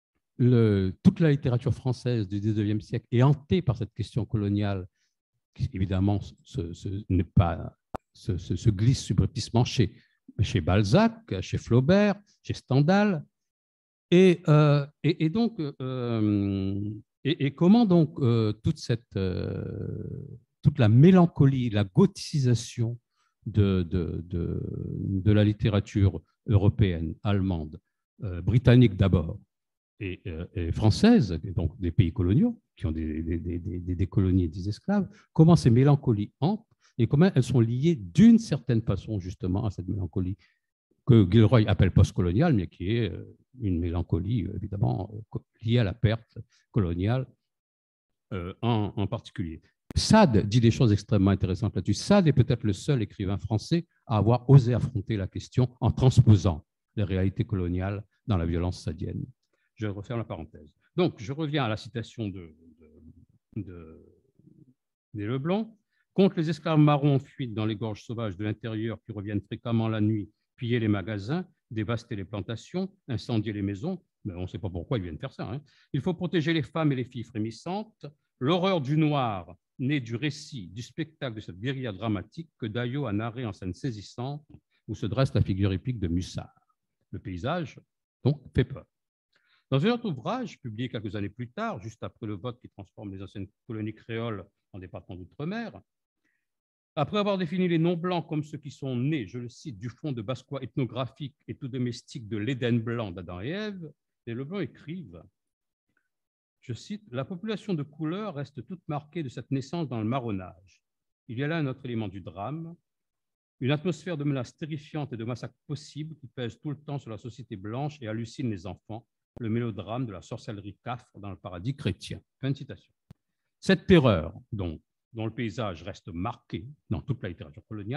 le, toute la littérature française du dix-neuvième siècle est hantée par cette question coloniale, qui évidemment se, se, n'est pas, se, se, se glisse subrepticement chez, chez Balzac, chez Flaubert, chez Stendhal, et, euh, et, et donc... Euh, Et, et comment donc euh, toute, cette, euh, toute la mélancolie, la gothicisation de, de, de, de la littérature européenne, allemande, euh, britannique d'abord, et, euh, et française, et donc des pays coloniaux, qui ont des, des, des, des, des colonies et des esclaves, comment ces mélancolies entrent et comment elles sont liées d'une certaine façon justement à cette mélancolie que Gilroy appelle postcoloniale, mais qui est une mélancolie évidemment liée à la perte coloniale euh, en, en particulier. Sade dit des choses extrêmement intéressantes là-dessus. Sade est peut-être le seul écrivain français à avoir osé affronter la question en transposant les réalités coloniales dans la violence sadienne. Je referme la parenthèse. Donc, je reviens à la citation de, de, de, de Leblond. Contre les esclaves marrons en fuite dans les gorges sauvages de l'intérieur qui reviennent fréquemment la nuit, piller les magasins, dévaster les plantations, incendier les maisons, mais on ne sait pas pourquoi ils viennent faire ça. Hein. Il faut protéger les femmes et les filles frémissantes. L'horreur du noir, née du récit, du spectacle de cette guérilla dramatique que Daillot a narré en scène saisissante, où se dresse la figure épique de Mussard. Le paysage, donc, fait peur. Dans un autre ouvrage, publié quelques années plus tard, juste après le vote qui transforme les anciennes colonies créoles en départements d'outre-mer, après avoir défini les non-blancs comme ceux qui sont nés, je le cite, du fond de basse-cour ethnographique et tout domestique de l'Éden blanc d'Adam et Ève, les Leblond écrivent, je cite, « La population de couleur reste toute marquée de cette naissance dans le marronnage. Il y a là un autre élément du drame, une atmosphère de menace terrifiante et de massacre possible qui pèse tout le temps sur la société blanche et hallucine les enfants, le mélodrame de la sorcellerie cafre dans le paradis chrétien. » Fin de citation. Cette terreur, donc, dont le paysage reste marqué dans toute la littérature coloniale,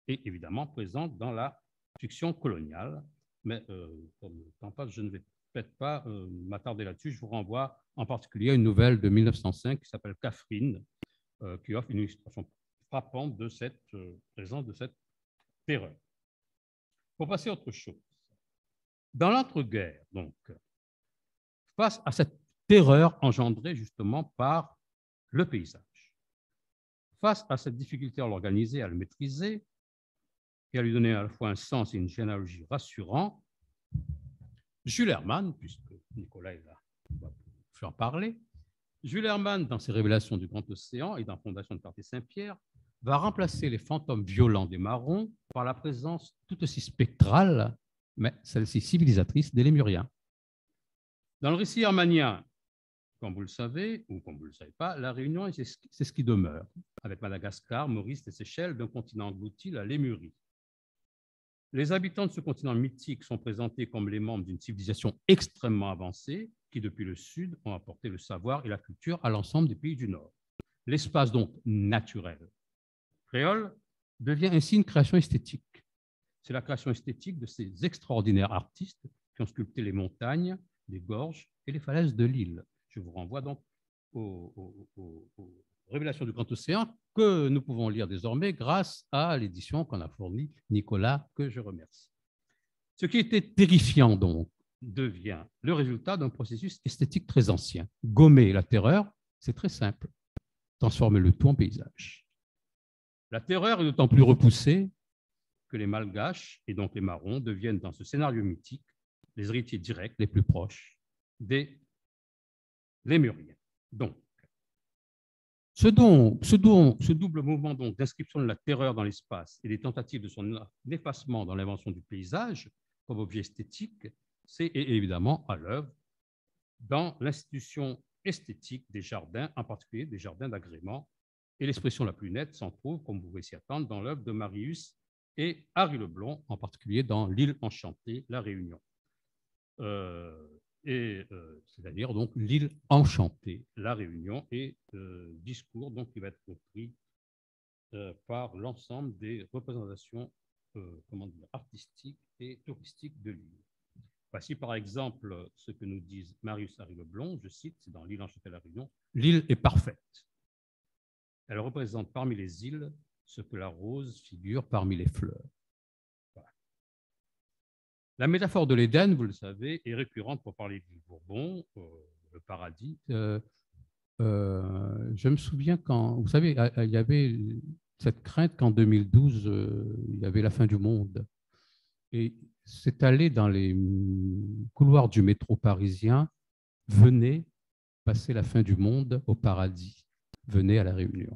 et évidemment présente dans la fiction coloniale. Mais euh, comme le temps passe, je ne vais peut-être pas euh, m'attarder là-dessus. Je vous renvoie en particulier à une nouvelle de mille neuf cent cinq qui s'appelle Catherine, euh, qui offre une illustration frappante de cette euh, présence, de cette terreur. Pour passer à autre chose, dans l'entre-guerres, donc, face à cette terreur engendrée justement par le paysage, face à cette difficulté à l'organiser, à le maîtriser, et à lui donner à la fois un sens et une généalogie rassurant, Jules Hermann, puisque Nicolas est là, on va faire parler, Jules Hermann, dans ses révélations du Grand Océan et dans Fondation de Clarté-Saint-Pierre, va remplacer les fantômes violents des marrons par la présence tout aussi spectrale, mais celle-ci civilisatrice, des Lémuriens. Dans le récit hermannien, comme vous le savez, ou comme vous ne le savez pas, la Réunion, c'est ce qui demeure, avec Madagascar, Maurice et Seychelles, d'un continent englouti, la Lémurie. Les habitants de ce continent mythique sont présentés comme les membres d'une civilisation extrêmement avancée qui, depuis le Sud, ont apporté le savoir et la culture à l'ensemble des pays du Nord. L'espace donc naturel créole devient ainsi une création esthétique. C'est la création esthétique de ces extraordinaires artistes qui ont sculpté les montagnes, les gorges et les falaises de l'île. Je vous renvoie donc aux, aux, aux, aux révélations du Grand Océan que nous pouvons lire désormais grâce à l'édition qu'on a fournie Nicolas, que je remercie. Ce qui était terrifiant donc devient le résultat d'un processus esthétique très ancien. Gommer la terreur, c'est très simple. Transformer le tout en paysage. La terreur est d'autant plus repoussée que les Malgaches, et donc les Marrons, deviennent dans ce scénario mythique les héritiers directs les plus proches des Lémuriens. Donc, ce, dont, ce, dont, ce double mouvement d'inscription de la terreur dans l'espace et des tentatives de son effacement dans l'invention du paysage comme objet esthétique, c'est évidemment à l'œuvre dans l'institution esthétique des jardins, en particulier des jardins d'agrément. Et l'expression la plus nette s'en trouve, comme vous pouvez s'y attendre, dans l'œuvre de Marius et Harry Leblond, en particulier dans L'île enchantée, La Réunion. Euh, et euh, c'est-à-dire donc L'île enchantée, La Réunion, et euh, discours donc qui va être repris euh, par l'ensemble des représentations euh, comment dire, artistiques et touristiques de l'île. Voici par exemple ce que nous disent Marius Harry Leblond, je cite, c'est dans L'île enchantée, La Réunion. L'île est parfaite. Elle représente parmi les îles ce que la rose figure parmi les fleurs. Voilà. La métaphore de l'Éden, vous le savez, est récurrente pour parler du Bourbon, euh, le paradis. Euh, euh, je me souviens quand, vous savez, il y avait cette crainte qu'en deux mille douze, euh, il y avait la fin du monde. Et c'est allé dans les couloirs du métro parisien, venez passer la fin du monde au paradis, venez à la Réunion.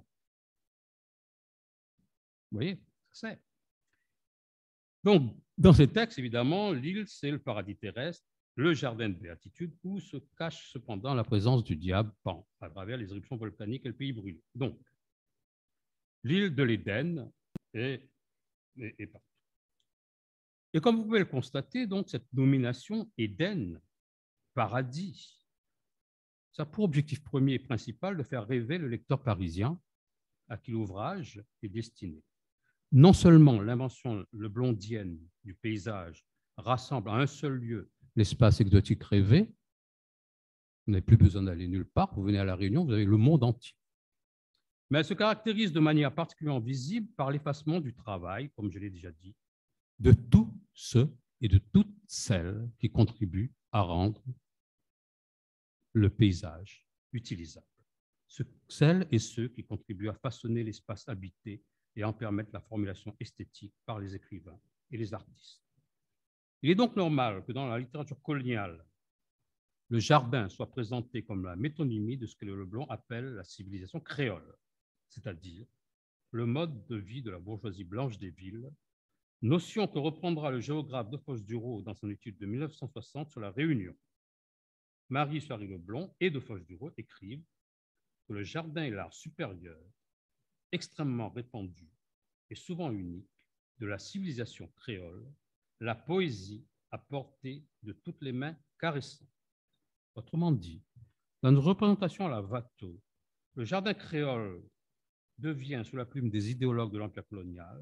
Vous voyez, c'est. Donc, dans ces textes, évidemment, l'île, c'est le paradis terrestre, le jardin de béatitude, où se cache cependant la présence du diable Pan, à travers les éruptions volcaniques et le pays brûlé. Donc, l'île de l'Éden est, est, est partout. Et comme vous pouvez le constater, donc, cette nomination Éden, paradis, ça a pour objectif premier et principal de faire rêver le lecteur parisien à qui l'ouvrage est destiné. Non seulement l'invention leblondienne du paysage rassemble à un seul lieu l'espace exotique rêvé, vous n'avez plus besoin d'aller nulle part, vous venez à La Réunion, vous avez le monde entier. Mais elle se caractérise de manière particulièrement visible par l'effacement du travail, comme je l'ai déjà dit, de tous ceux et de toutes celles qui contribuent à rendre le paysage utilisable. Celles et ceux qui contribuent à façonner l'espace habité et en permettre la formulation esthétique par les écrivains et les artistes. Il est donc normal que dans la littérature coloniale, le jardin soit présenté comme la métonymie de ce que Leblond appelle la civilisation créole, c'est-à-dire le mode de vie de la bourgeoisie blanche des villes, notion que reprendra le géographe Defos-Duro dans son étude de mille neuf cent soixante sur la Réunion. Marius Harry Leblond et Defos-Duro écrivent que le jardin est l'art supérieur, extrêmement répandu et souvent unique de la civilisation créole, la poésie à portée de toutes les mains caressantes. Autrement dit, dans une représentation à la Watteau, le jardin créole devient, sous la plume des idéologues de l'Empire colonial,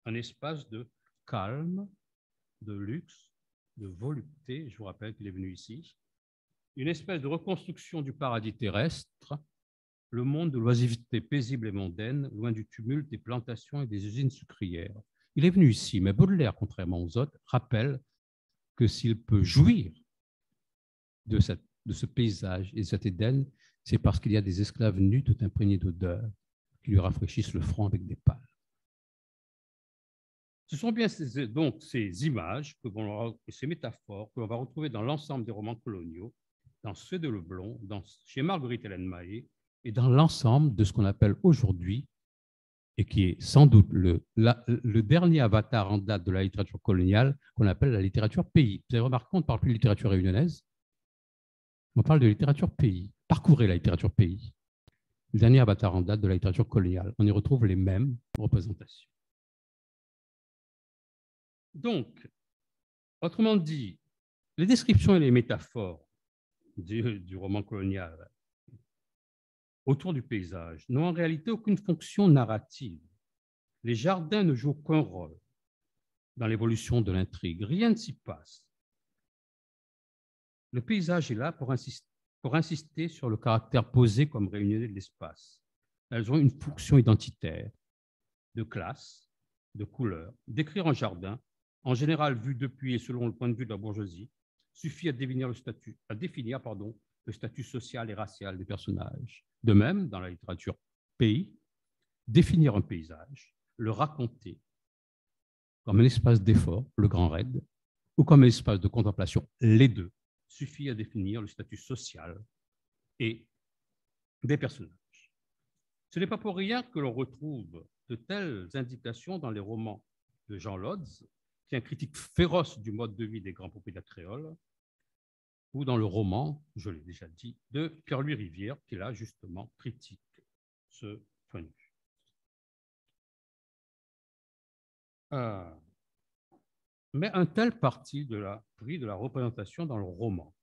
un espace de calme, de luxe, de volupté. Je vous rappelle qu'il est venu ici. Une espèce de reconstruction du paradis terrestre, le monde de l'oisiveté paisible et mondaine, loin du tumulte des plantations et des usines sucrières. Il est venu ici, mais Baudelaire, contrairement aux autres, rappelle que s'il peut jouir de, cette, de ce paysage et de cet Éden, c'est parce qu'il y a des esclaves nus tout imprégnés d'odeur qui lui rafraîchissent le front avec des pales. Ce sont bien ces, donc ces images, que vont, ces métaphores que l'on va retrouver dans l'ensemble des romans coloniaux, dans ceux de Leblond, dans, chez Marguerite Hélène Mahé, et dans l'ensemble de ce qu'on appelle aujourd'hui, et qui est sans doute le, la, le dernier avatar en date de la littérature coloniale, qu'on appelle la littérature pays. Vous avez remarqué qu'on ne parle plus de littérature réunionnaise, on parle de littérature pays. Parcourez la littérature pays. Le dernier avatar en date de la littérature coloniale. On y retrouve les mêmes représentations. Donc, autrement dit, les descriptions et les métaphores du, du roman colonial autour du paysage n'ont en réalité aucune fonction narrative. Les jardins ne jouent aucun rôle dans l'évolution de l'intrigue. Rien ne s'y passe. Le paysage est là pour insister, pour insister sur le caractère posé comme réunionnais de l'espace. Elles ont une fonction identitaire, de classe, de couleur. Décrire un jardin, en général vu depuis et selon le point de vue de la bourgeoisie, suffit à définir le statut, à définir, pardon, le statut social et racial des personnages. De même, dans la littérature pays, définir un paysage, le raconter comme un espace d'effort, le grand raid, ou comme un espace de contemplation, les deux, suffit à définir le statut social et des personnages. Ce n'est pas pour rien que l'on retrouve de telles indications dans les romans de Jean Lodz, qui est un critique féroce du mode de vie des grands propriétaires créoles, ou dans le roman, je l'ai déjà dit, de Pierre-Louis Rivière, qui là, justement, critique ce point de vue. Euh, mais un tel parti de la, pris de la représentation dans le roman,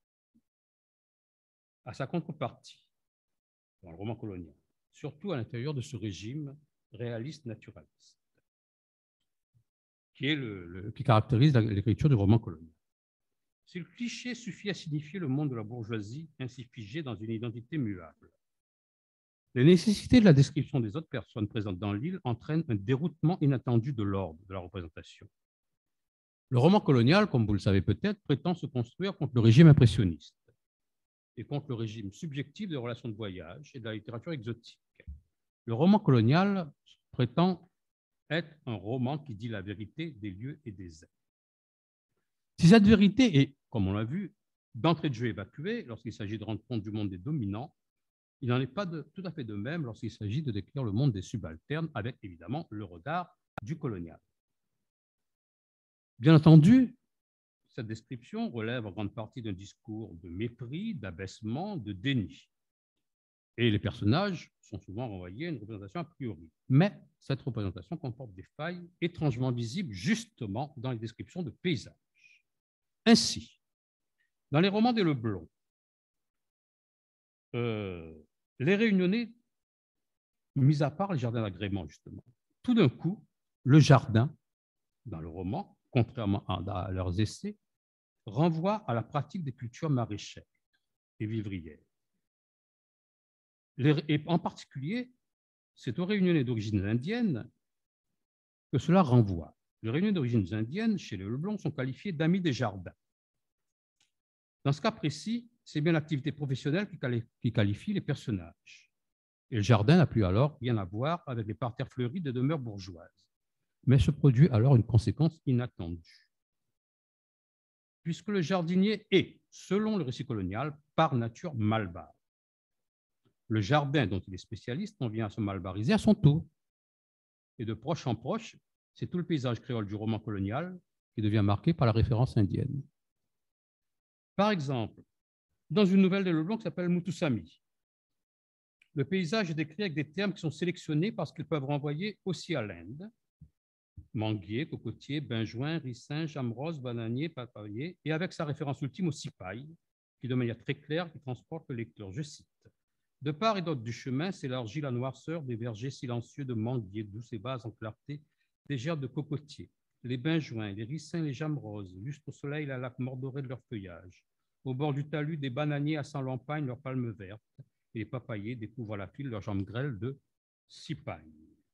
à sa contrepartie, dans le roman colonial, surtout à l'intérieur de ce régime réaliste naturaliste, qui, est le, le, qui caractérise l'écriture du roman colonial. Si le cliché suffit à signifier le monde de la bourgeoisie ainsi figé dans une identité muable, les nécessités de la description des autres personnes présentes dans l'île entraînent un déroutement inattendu de l'ordre de la représentation. Le roman colonial, comme vous le savez peut-être, prétend se construire contre le régime impressionniste et contre le régime subjectif des relations de voyage et de la littérature exotique. Le roman colonial prétend être un roman qui dit la vérité des lieux et des êtres. Si cette vérité est, comme on l'a vu, d'entrée de jeu évacuée lorsqu'il s'agit de rendre compte du monde des dominants, il n'en est pas de, tout à fait de même lorsqu'il s'agit de décrire le monde des subalternes avec évidemment le regard du colonial. Bien entendu, cette description relève en grande partie d'un discours de mépris, d'abaissement, de déni. Et les personnages sont souvent renvoyés à une représentation a priori. Mais cette représentation comporte des failles étrangement visibles justement dans les descriptions de paysages. Ainsi, dans les romans des Leblond, euh, les Réunionnais, mis à part les jardins d'agrément justement, tout d'un coup, le jardin, dans le roman, contrairement à leurs essais, renvoie à la pratique des cultures maraîchères et vivrières. Les, et en particulier, c'est aux Réunionnais d'origine indienne que cela renvoie. Les Réunionnais d'origine indienne, chez les Leblond, sont qualifiés d'amis des jardins. Dans ce cas précis, c'est bien l'activité professionnelle qui qualifie les personnages. Et le jardin n'a plus alors rien à voir avec les parterres fleuris des demeures bourgeoises. Mais se produit alors une conséquence inattendue. Puisque le jardinier est, selon le récit colonial, par nature malbar. Le jardin dont il est spécialiste en vient à se malbariser à son tour. Et de proche en proche, c'est tout le paysage créole du roman colonial qui devient marqué par la référence indienne. Par exemple, dans une nouvelle de Leblond qui s'appelle Mutusami, le paysage est décrit avec des termes qui sont sélectionnés parce qu'ils peuvent renvoyer aussi à l'Inde. Manguier, cocotier, benjoin, ricin, jamrose, bananier, papayer, et avec sa référence ultime au cipaille, qui de manière très claire qui transporte le lecteur. Je cite. De part et d'autre du chemin s'élargit la noirceur des vergers silencieux de manguier, douce et basse en clarté, des gerbes de cocotiers, les benjoins, les ricins, les gemmes roses, lustre au soleil la laque mordorée de leur feuillage. Au bord du talus, des bananiers à sans lampagne leurs palmes vertes, et les papayers découvrent à la file leurs jambes grêles de cipagne.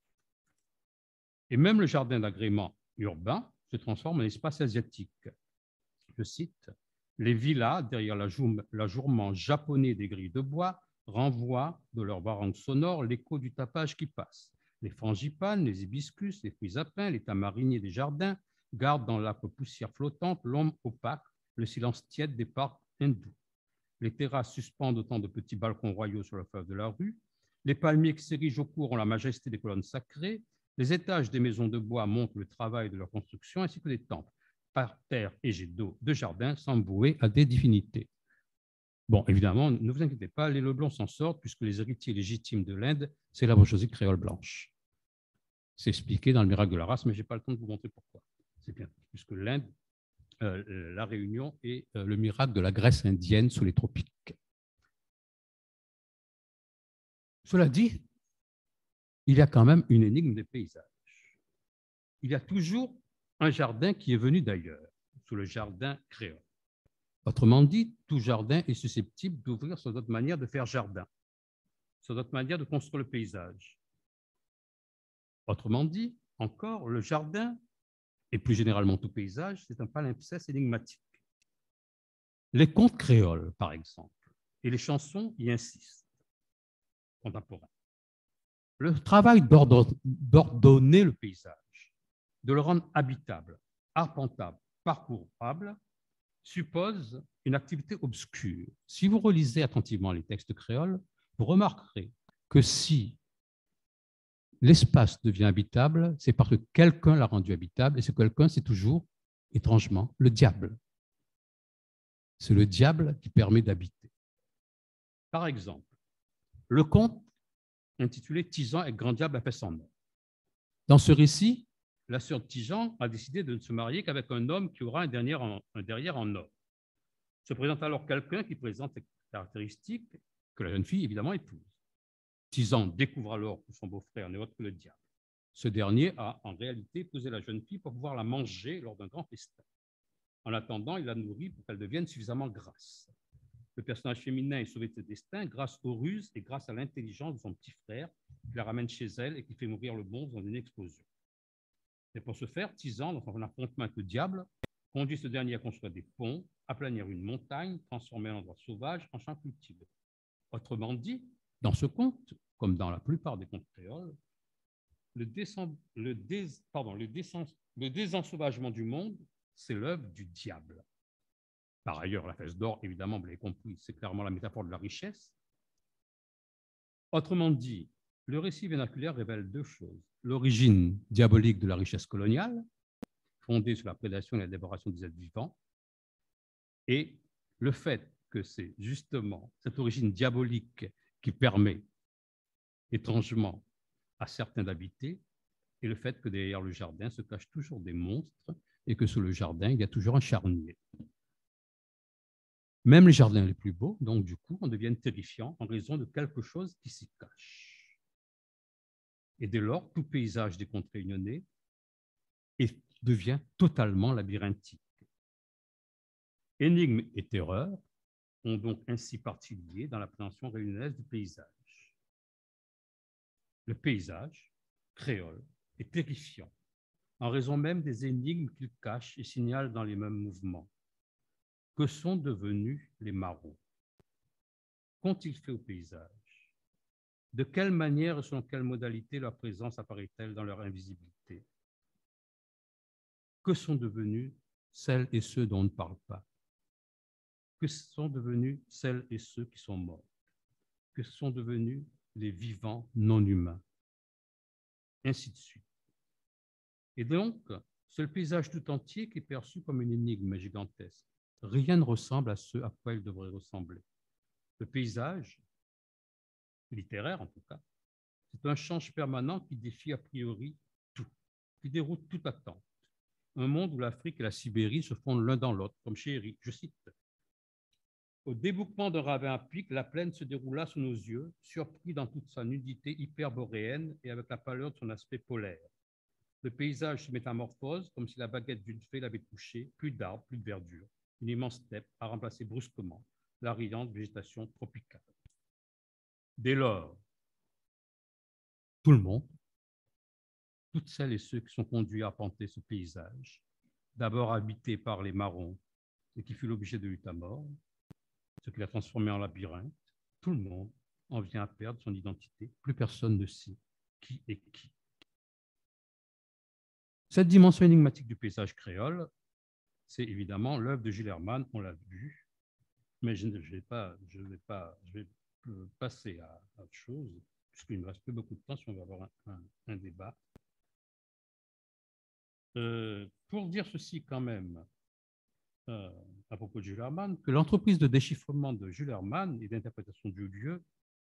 Et même le jardin d'agrément urbain se transforme en espace asiatique. Je cite, « Les villas, derrière l'ajourement japonais des grilles de bois, renvoient de leurs barangues sonores l'écho du tapage qui passe. Les frangipanes, les hibiscus, les fruits à pain, les tamariniers des jardins gardent dans l'âpre poussière flottante l'ombre opaque, le silence tiède des parcs hindous. Les terrasses suspendent autant de petits balcons royaux sur le fleuve de la rue. Les palmiers qui s'érigent au cours ont la majesté des colonnes sacrées. Les étages des maisons de bois montrent le travail de leur construction, ainsi que des temples, parterres et jets d'eau de jardin s'embouer à des divinités. » Bon, évidemment, ne vous inquiétez pas, les Leblond s'en sortent puisque les héritiers légitimes de l'Inde, c'est la bourgeoisie créole blanche. C'est expliqué dans le miracle de la race, mais je n'ai pas le temps de vous montrer pourquoi. C'est bien, puisque l'Inde, euh, la Réunion est euh, le miracle de la Grèce indienne sous les tropiques. Cela dit, il y a quand même une énigme des paysages. Il y a toujours un jardin qui est venu d'ailleurs, sous le jardin créole. Autrement dit, tout jardin est susceptible d'ouvrir sur d'autres manières de faire jardin, sur d'autres manières de construire le paysage. Autrement dit, encore, le jardin, et plus généralement tout paysage, c'est un palimpseste énigmatique. Les contes créoles, par exemple, et les chansons y insistent, contemporains. Le travail d'ordonner le paysage, de le rendre habitable, arpentable, parcourable, suppose une activité obscure. Si vous relisez attentivement les textes créoles, vous remarquerez que si l'espace devient habitable, c'est parce que quelqu'un l'a rendu habitable, et ce quelqu'un, c'est toujours, étrangement, le diable. C'est le diable qui permet d'habiter. Par exemple, le conte intitulé « Tisan avec grand diable à fesse en or ». Dans ce récit, la sœur de Tijan a décidé de ne se marier qu'avec un homme qui aura un derrière en, un derrière en or. Se présente alors quelqu'un qui présente les caractéristiques que la jeune fille, évidemment, épouse. Tisan découvre alors que son beau-frère n'est autre que le diable. Ce dernier a en réalité épousé la jeune fille pour pouvoir la manger lors d'un grand festin. En attendant, il la nourrit pour qu'elle devienne suffisamment grasse. Le personnage féminin est sauvé de ce destin grâce aux ruses et grâce à l'intelligence de son petit frère qui la ramène chez elle et qui fait mourir le monstre dans une explosion. Et pour ce faire, Tisan, dans son affrontement avec le diable, conduit ce dernier à construire des ponts, à planir une montagne, transformer un endroit sauvage en champ cultivé. Autrement dit, dans ce conte, comme dans la plupart des contes créoles, le, le, dés pardon, le, le désensauvagement du monde, c'est l'œuvre du diable. Par ailleurs, la fesse d'or, évidemment, vous l'avez compris, c'est clairement la métaphore de la richesse. Autrement dit, le récit vernaculaire révèle deux choses. L'origine diabolique de la richesse coloniale, fondée sur la prédation et la dévoration des êtres vivants, et le fait que c'est justement cette origine diabolique qui permet étrangement à certains d'habiter, et le fait que derrière le jardin se cachent toujours des monstres et que sous le jardin, il y a toujours un charnier. Même les jardins les plus beaux, donc du coup, en deviennent terrifiants en raison de quelque chose qui s'y cache. Et dès lors, tout paysage des contrées réunionnais devient totalement labyrinthique. Énigmes et terreur ont donc ainsi partie liée dans l'appréhension réunionnaise du paysage. Le paysage créole est terrifiant en raison même des énigmes qu'il cache et signale dans les mêmes mouvements. Que sont devenus les marrons? Qu'ont-ils fait au paysage? De quelle manière et selon quelle modalité leur présence apparaît-elle dans leur invisibilité? Que sont devenus celles et ceux dont on ne parle pas? Que sont devenus celles et ceux qui sont morts? Que sont devenus les vivants non humains? Ainsi de suite. Et donc, c'est le paysage tout entier qui est perçu comme une énigme gigantesque. Rien ne ressemble à ce à quoi il devrait ressembler. Le paysage, littéraire en tout cas, c'est un change permanent qui défie a priori tout, qui déroute toute attente. Un monde où l'Afrique et la Sibérie se fondent l'un dans l'autre, comme chez Eric, je cite. Au débouquement d'un ravin à pic, la plaine se déroula sous nos yeux, surpris dans toute sa nudité hyperboréenne et avec la pâleur de son aspect polaire. Le paysage se métamorphose comme si la baguette d'une fée l'avait touché, plus d'arbres, plus de verdure. Une immense steppe a remplacé brusquement la riante végétation tropicale. Dès lors, tout le monde, toutes celles et ceux qui sont conduits à arpenter ce paysage, d'abord habité par les marrons et qui fut l'objet de lutte à mort, ce qui l'a transformé en labyrinthe, tout le monde en vient à perdre son identité. Plus personne ne sait qui est qui. Cette dimension énigmatique du paysage créole, c'est évidemment l'œuvre de Jules Hermann, on l'a vu, mais je ne vais pas, je vais pas, je vais passer à, à autre chose, puisqu'il ne me reste plus beaucoup de temps si on va avoir un, un, un débat. Euh, pour dire ceci quand même, euh, à propos de Jules Hermann, que l'entreprise de déchiffrement de Jules Hermann et d'interprétation du lieu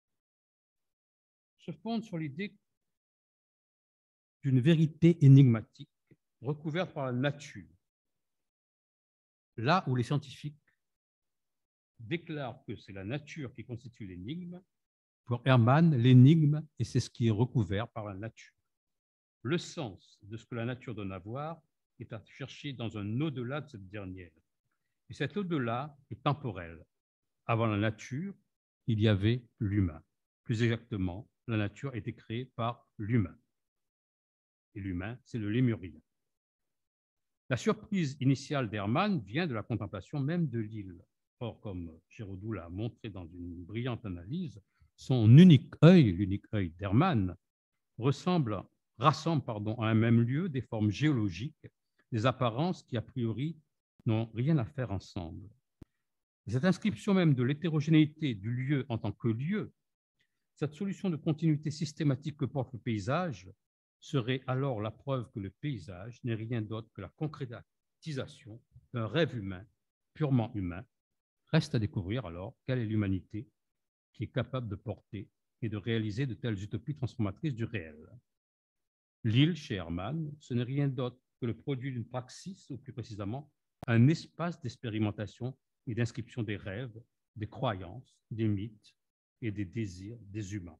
se fonde sur l'idée d'une vérité énigmatique recouverte par la nature. Là où les scientifiques déclarent que c'est la nature qui constitue l'énigme, pour Hermann, l'énigme, et c'est ce qui est recouvert par la nature. Le sens de ce que la nature donne à voir est à chercher dans un au-delà de cette dernière. Et cet au-delà est temporel. Avant la nature, il y avait l'humain. Plus exactement, la nature a été créée par l'humain. Et l'humain, c'est le lémurien. La surprise initiale d'Hermann vient de la contemplation même de l'île. Or, comme Giraudoux l'a montré dans une brillante analyse, son unique œil, l'unique œil d'Hermann, ressemble, rassemble pardon, à un même lieu des formes géologiques, des apparences qui, a priori, n'ont rien à faire ensemble. Et cette inscription même de l'hétérogénéité du lieu en tant que lieu, cette solution de continuité systématique que porte le paysage, serait alors la preuve que le paysage n'est rien d'autre que la concrétisation d'un rêve humain, purement humain. Reste à découvrir alors quelle est l'humanité qui est capable de porter et de réaliser de telles utopies transformatrices du réel. L'île, chez Hermann, ce n'est rien d'autre que le produit d'une praxis, ou plus précisément, un espace d'expérimentation et d'inscription des rêves, des croyances, des mythes et des désirs des humains.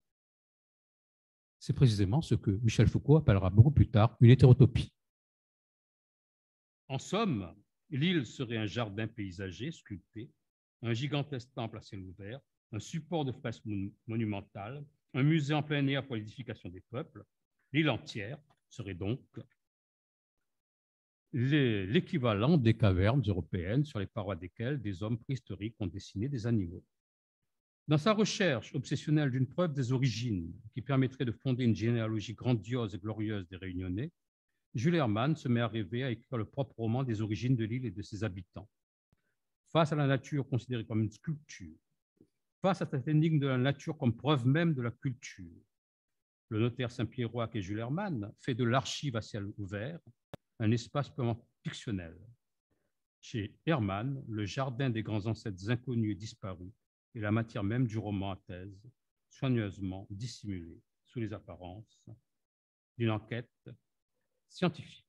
C'est précisément ce que Michel Foucault appellera beaucoup plus tard une hétérotopie. En somme, l'île serait un jardin paysager sculpté, un gigantesque temple à ciel ouvert, un support de fresques monumentales, un musée en plein air pour l'édification des peuples. L'île entière serait donc l'équivalent des cavernes européennes sur les parois desquelles des hommes préhistoriques ont dessiné des animaux. Dans sa recherche obsessionnelle d'une preuve des origines qui permettrait de fonder une généalogie grandiose et glorieuse des Réunionnais, Jules Hermann se met à rêver à écrire le propre roman des origines de l'île et de ses habitants. Face à la nature considérée comme une sculpture, face à cette énigme de la nature comme preuve même de la culture, le notaire Saint-Pierrois qu'est Jules Hermann fait de l'archive à ciel ouvert un espace purement fictionnel. Chez Hermann, le jardin des grands ancêtres inconnus et disparus est la matière même du roman à thèse, soigneusement dissimulée sous les apparences d'une enquête scientifique.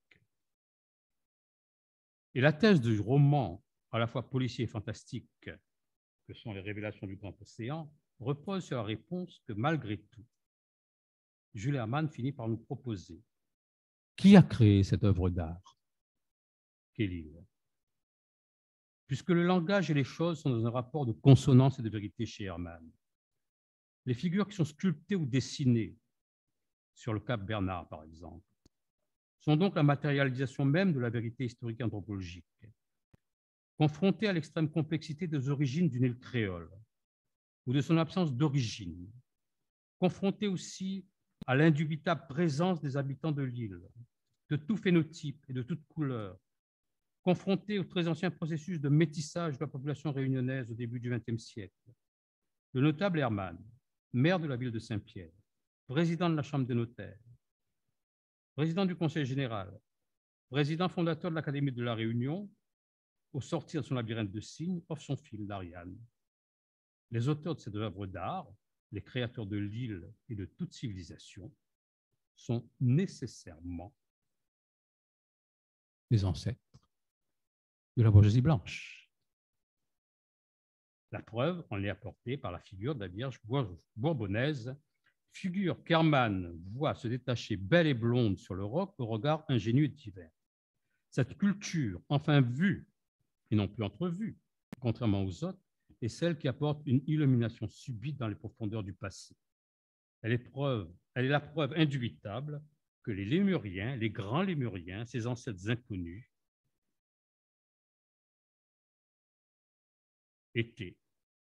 Et la thèse du roman, à la fois policier et fantastique, que sont les révélations du grand océan, repose sur la réponse que, malgré tout, Jules Hermann finit par nous proposer. Qui a créé cette œuvre d'art qu'est l'île? Puisque le langage et les choses sont dans un rapport de consonance et de vérité chez Hermann. Les figures qui sont sculptées ou dessinées sur le Cap Bernard, par exemple, sont donc la matérialisation même de la vérité historique et anthropologique. Confrontées à l'extrême complexité des origines d'une île créole ou de son absence d'origine, confrontées aussi à l'indubitable présence des habitants de l'île, de tout phénotype et de toute couleur, confrontés au très ancien processus de métissage de la population réunionnaise au début du vingtième siècle. Le notable Hermann, maire de la ville de Saint-Pierre, président de la Chambre des notaires, président du Conseil général, président fondateur de l'Académie de la Réunion, au sortir de son labyrinthe de signes, offre son fil d'Ariane. Les auteurs de cette œuvre d'art, les créateurs de l'île et de toute civilisation, sont nécessairement les ancêtres de la bourgeoisie blanche. La preuve en est apportée par la figure de la Vierge bourbonnaise figure qu'Hermann voit se détacher belle et blonde sur le roc au regard ingénu et divers. Cette culture, enfin vue, et non plus entrevue, contrairement aux autres, est celle qui apporte une illumination subite dans les profondeurs du passé. Elle est, preuve, elle est la preuve indubitable que les Lémuriens, les grands Lémuriens, ces ancêtres inconnus, étaient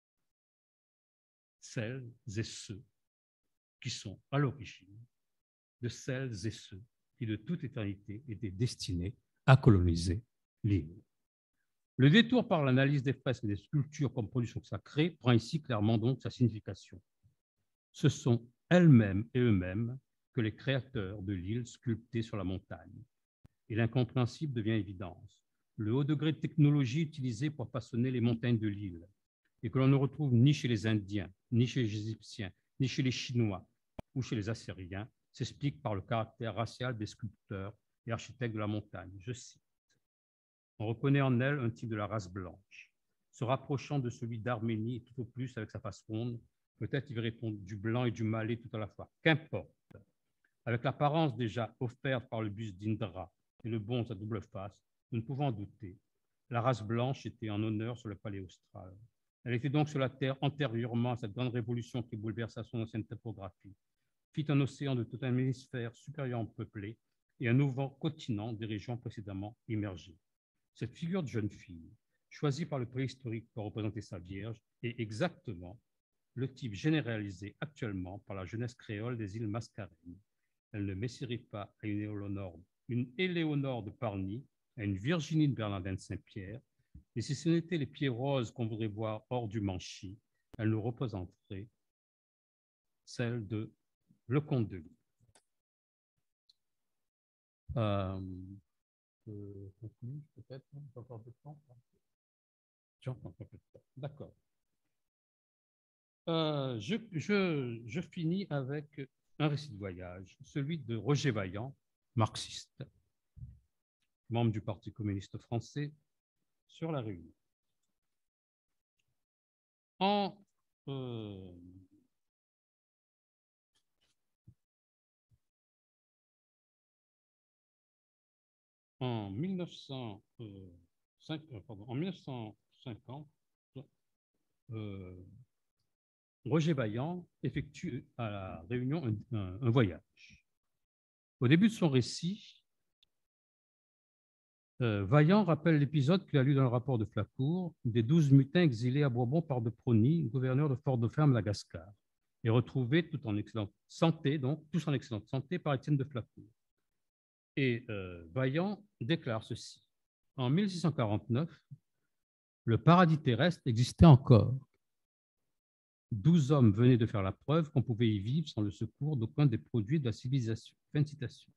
celles et ceux qui sont à l'origine de celles et ceux qui, de toute éternité, étaient destinés à coloniser l'île. Le détour par l'analyse des fresques et des sculptures comme production sacrée prend ici clairement donc sa signification. Ce sont elles-mêmes et eux-mêmes que les créateurs de l'île sculptées sur la montagne. Et l'incompréhensible devient évidence. Le haut degré de technologie utilisé pour façonner les montagnes de l'île, et que l'on ne retrouve ni chez les Indiens, ni chez les Égyptiens, ni chez les Chinois ou chez les Assyriens, s'explique par le caractère racial des sculpteurs et architectes de la montagne. Je cite. On reconnaît en elle un type de la race blanche, se rapprochant de celui d'Arménie et tout au plus avec sa face ronde, peut-être il répond du blanc et du malais tout à la fois. Qu'importe. Avec l'apparence déjà offerte par le buste d'Indra et le bonze à double face, nous ne pouvons en douter. La race blanche était en honneur sur le palais austral. Elle était donc sur la Terre antérieurement à cette grande révolution qui bouleversa son ancienne topographie, fit un océan de tout un hémisphère supérieurement peuplé et un nouveau continent des régions précédemment immergées. Cette figure de jeune fille, choisie par le préhistorique pour représenter sa Vierge, est exactement le type généralisé actuellement par la jeunesse créole des îles Mascareignes. Elle ne messierait pas à une Éléonore, une Éléonore de Parny, à une Virginie de Bernardin de Saint-Pierre, et si ce n'étaient les pieds roses qu'on voudrait voir hors du Manchy, elle nous représenterait celle de Le Comte de Lille. Euh, je continue peut-être, j'ai encore de temps. J'ai encore un peu de temps, d'accord. Euh, je, je, je finis avec un récit de voyage, celui de Roger Vaillant, marxiste, membre du Parti communiste français, sur la Réunion. En, euh, en, mille neuf cent cinq, euh, pardon, en mille neuf cent cinquante, euh, Roger Vaillant effectue à la Réunion un, un, un voyage. Au début de son récit, Euh, Vaillant rappelle l'épisode qu'il a lu dans le rapport de Flacourt des douze mutins exilés à Bourbon par de Prony, gouverneur de Fort-Dauphin, Madagascar, et retrouvés tout en excellente santé, donc tous en excellente santé par Étienne de Flacourt. Et euh, Vaillant déclare ceci. En mille six cent quarante-neuf, le paradis terrestre existait encore. Douze hommes venaient de faire la preuve qu'on pouvait y vivre sans le secours d'aucun des produits de la civilisation. Fin de citation.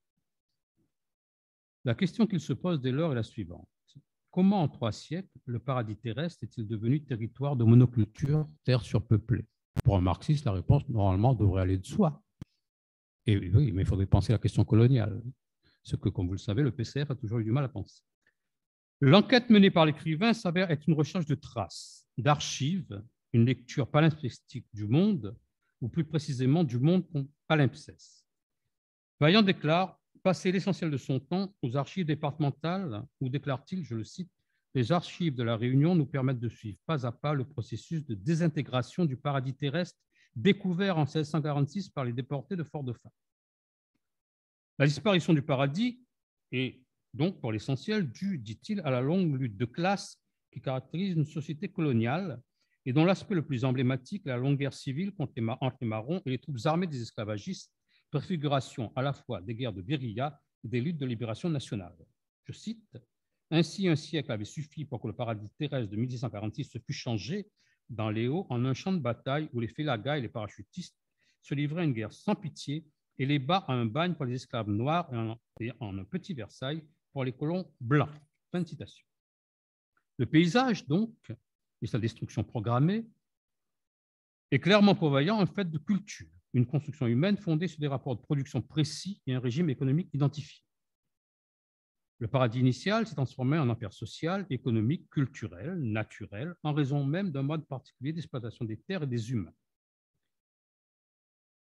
La question qu'il se pose dès lors est la suivante. Comment, en trois siècles, le paradis terrestre est-il devenu territoire de monoculture, terre surpeuplée? Pour un marxiste, la réponse, normalement, devrait aller de soi. Et oui, mais il faudrait penser à la question coloniale, ce que, comme vous le savez, le P C F a toujours eu du mal à penser. L'enquête menée par l'écrivain s'avère être une recherche de traces, d'archives, une lecture palimpsestique du monde, ou plus précisément du monde palimpseste. Vaillant déclare passer l'essentiel de son temps aux archives départementales, où déclare-t-il, je le cite, « Les archives de la Réunion nous permettent de suivre pas à pas le processus de désintégration du paradis terrestre découvert en seize cent quarante-six par les déportés de Fort-Dauphin. » La disparition du paradis est donc, pour l'essentiel, due, dit-il, à la longue lutte de classe qui caractérise une société coloniale et dont l'aspect le plus emblématique est la longue guerre civile contre les, entre les marrons et les troupes armées des esclavagistes, préfiguration à la fois des guerres de guérilla et des luttes de libération nationale. Je cite, « Ainsi, un siècle avait suffi pour que le paradis terrestre de mille six cent quarante-six se fût changé dans les Hauts en un champ de bataille où les félagas et les parachutistes se livraient à une guerre sans pitié et les bas à un bagne pour les esclaves noirs et en, et en un petit Versailles pour les colons blancs. » Fin de citation. Le paysage, donc, et sa destruction programmée, est clairement pour Vaillant un fait de culture, une construction humaine fondée sur des rapports de production précis et un régime économique identifié. Le paradis initial s'est transformé en empire social, économique, culturel, naturel, en raison même d'un mode particulier d'exploitation des terres et des humains.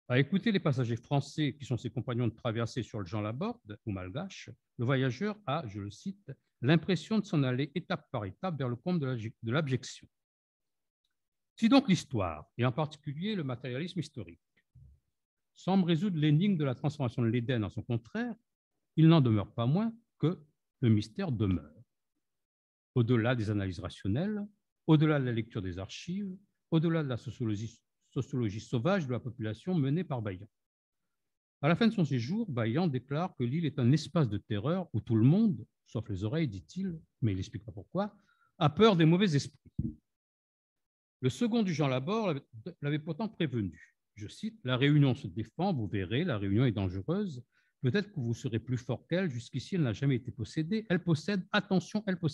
À écouter les passagers français qui sont ses compagnons de traversée sur le Jean Laborde, ou malgache, le voyageur a, je le cite, l'impression de s'en aller étape par étape vers le comble de l'abjection. Si donc l'histoire, et en particulier le matérialisme historique, semble résoudre l'énigme de la transformation de l'Éden en son contraire, il n'en demeure pas moins que le mystère demeure. Au-delà des analyses rationnelles, au-delà de la lecture des archives, au-delà de la sociologie, sociologie sauvage de la population menée par Vaillant. À la fin de son séjour, Vaillant déclare que l'île est un espace de terreur où tout le monde, sauf les oreilles, dit-il, mais il expliquera pourquoi, a peur des mauvais esprits. Le second du Jean Laborde l'avait pourtant prévenu. Je cite, « La Réunion se défend, vous verrez, la Réunion est dangereuse. Peut-être que vous serez plus fort qu'elle. Jusqu'ici, elle n'a jamais été possédée. Elle possède, attention, elle possède. »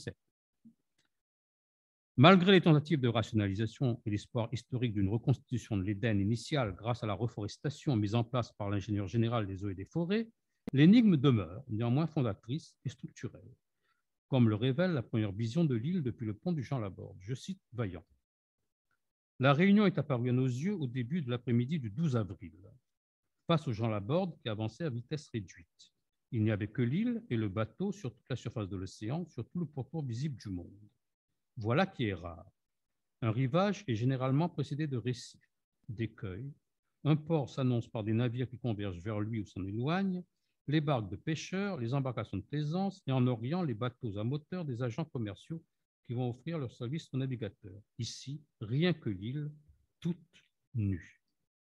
Malgré les tentatives de rationalisation et l'espoir historique d'une reconstitution de l'Éden initiale grâce à la reforestation mise en place par l'ingénieur général des eaux et des forêts, l'énigme demeure néanmoins fondatrice et structurelle, comme le révèle la première vision de l'île depuis le pont du Jean Laborde. Je cite Vaillant. La Réunion est apparue à nos yeux au début de l'après-midi du douze avril, face au Jean Laborde qui avançait à vitesse réduite. Il n'y avait que l'île et le bateau sur toute la surface de l'océan, sur tout le pourtour visible du monde. Voilà qui est rare. Un rivage est généralement précédé de récifs, d'écueils. Un port s'annonce par des navires qui convergent vers lui ou s'en éloignent, les barques de pêcheurs, les embarcations de plaisance et en Orient, les bateaux à moteur des agents commerciaux qui vont offrir leurs services aux navigateurs. Ici, rien que l'île, toute nue.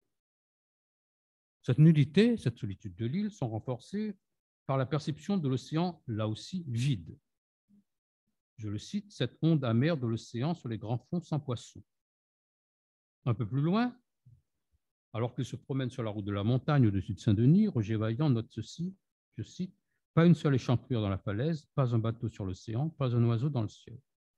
Cette nudité, cette solitude de l'île sont renforcées par la perception de l'océan, là aussi, vide. Je le cite, cette onde amère de l'océan sur les grands fonds sans poissons. Un peu plus loin, alors qu'il se promène sur la route de la montagne au-dessus de Saint-Denis, Roger Vaillant note ceci, je cite, « Pas une seule échancrure dans la falaise, pas un bateau sur l'océan, pas un oiseau dans le ciel. »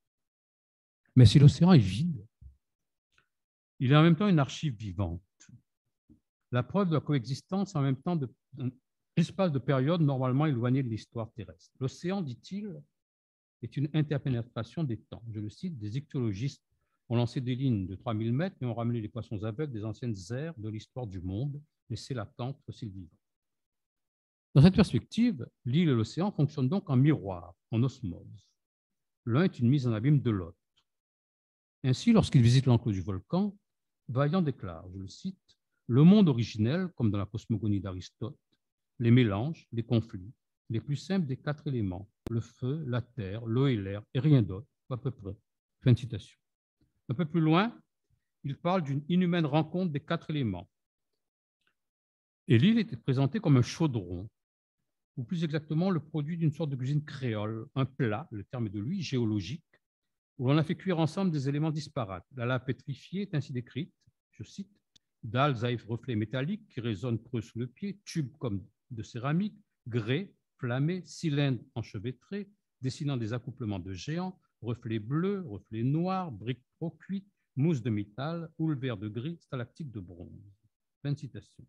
Mais si l'océan est vide, il est en même temps une archive vivante. La preuve de la coexistence en même temps d'un espace de période normalement éloigné de l'histoire terrestre. L'océan, dit-il, est une interpénétration des temps. Je le cite, des ichthyologistes ont lancé des lignes de trois mille mètres et ont ramené les poissons aveugles des anciennes ères de l'histoire du monde, laissées latentes, fossiles vivants. Dans cette perspective, l'île et l'océan fonctionnent donc en miroir, en osmose. L'un est une mise en abîme de l'autre. Ainsi, lorsqu'il visite l'enclos du volcan, Vaillant déclare, je le cite, « Le monde originel, comme dans la cosmogonie d'Aristote, les mélanges, les conflits, les plus simples des quatre éléments, le feu, la terre, l'eau et l'air, et rien d'autre, à peu près. » Fin de citation. Un peu plus loin, il parle d'une inhumaine rencontre des quatre éléments. Et l'île était présentée comme un chaudron, ou plus exactement le produit d'une sorte de cuisine créole, un plat, le terme est de lui, géologique, où l'on a fait cuire ensemble des éléments disparates. La lave pétrifiée est ainsi décrite, je cite, « dalles à reflets métalliques qui résonnent creux sous le pied, tubes comme de céramique, grès, flammés, cylindres enchevêtrés, dessinant des accouplements de géants, reflets bleus, reflets noirs, briques trop cuites, mousse de métal, houle vert de gris, stalactites de bronze. » Fin de citation.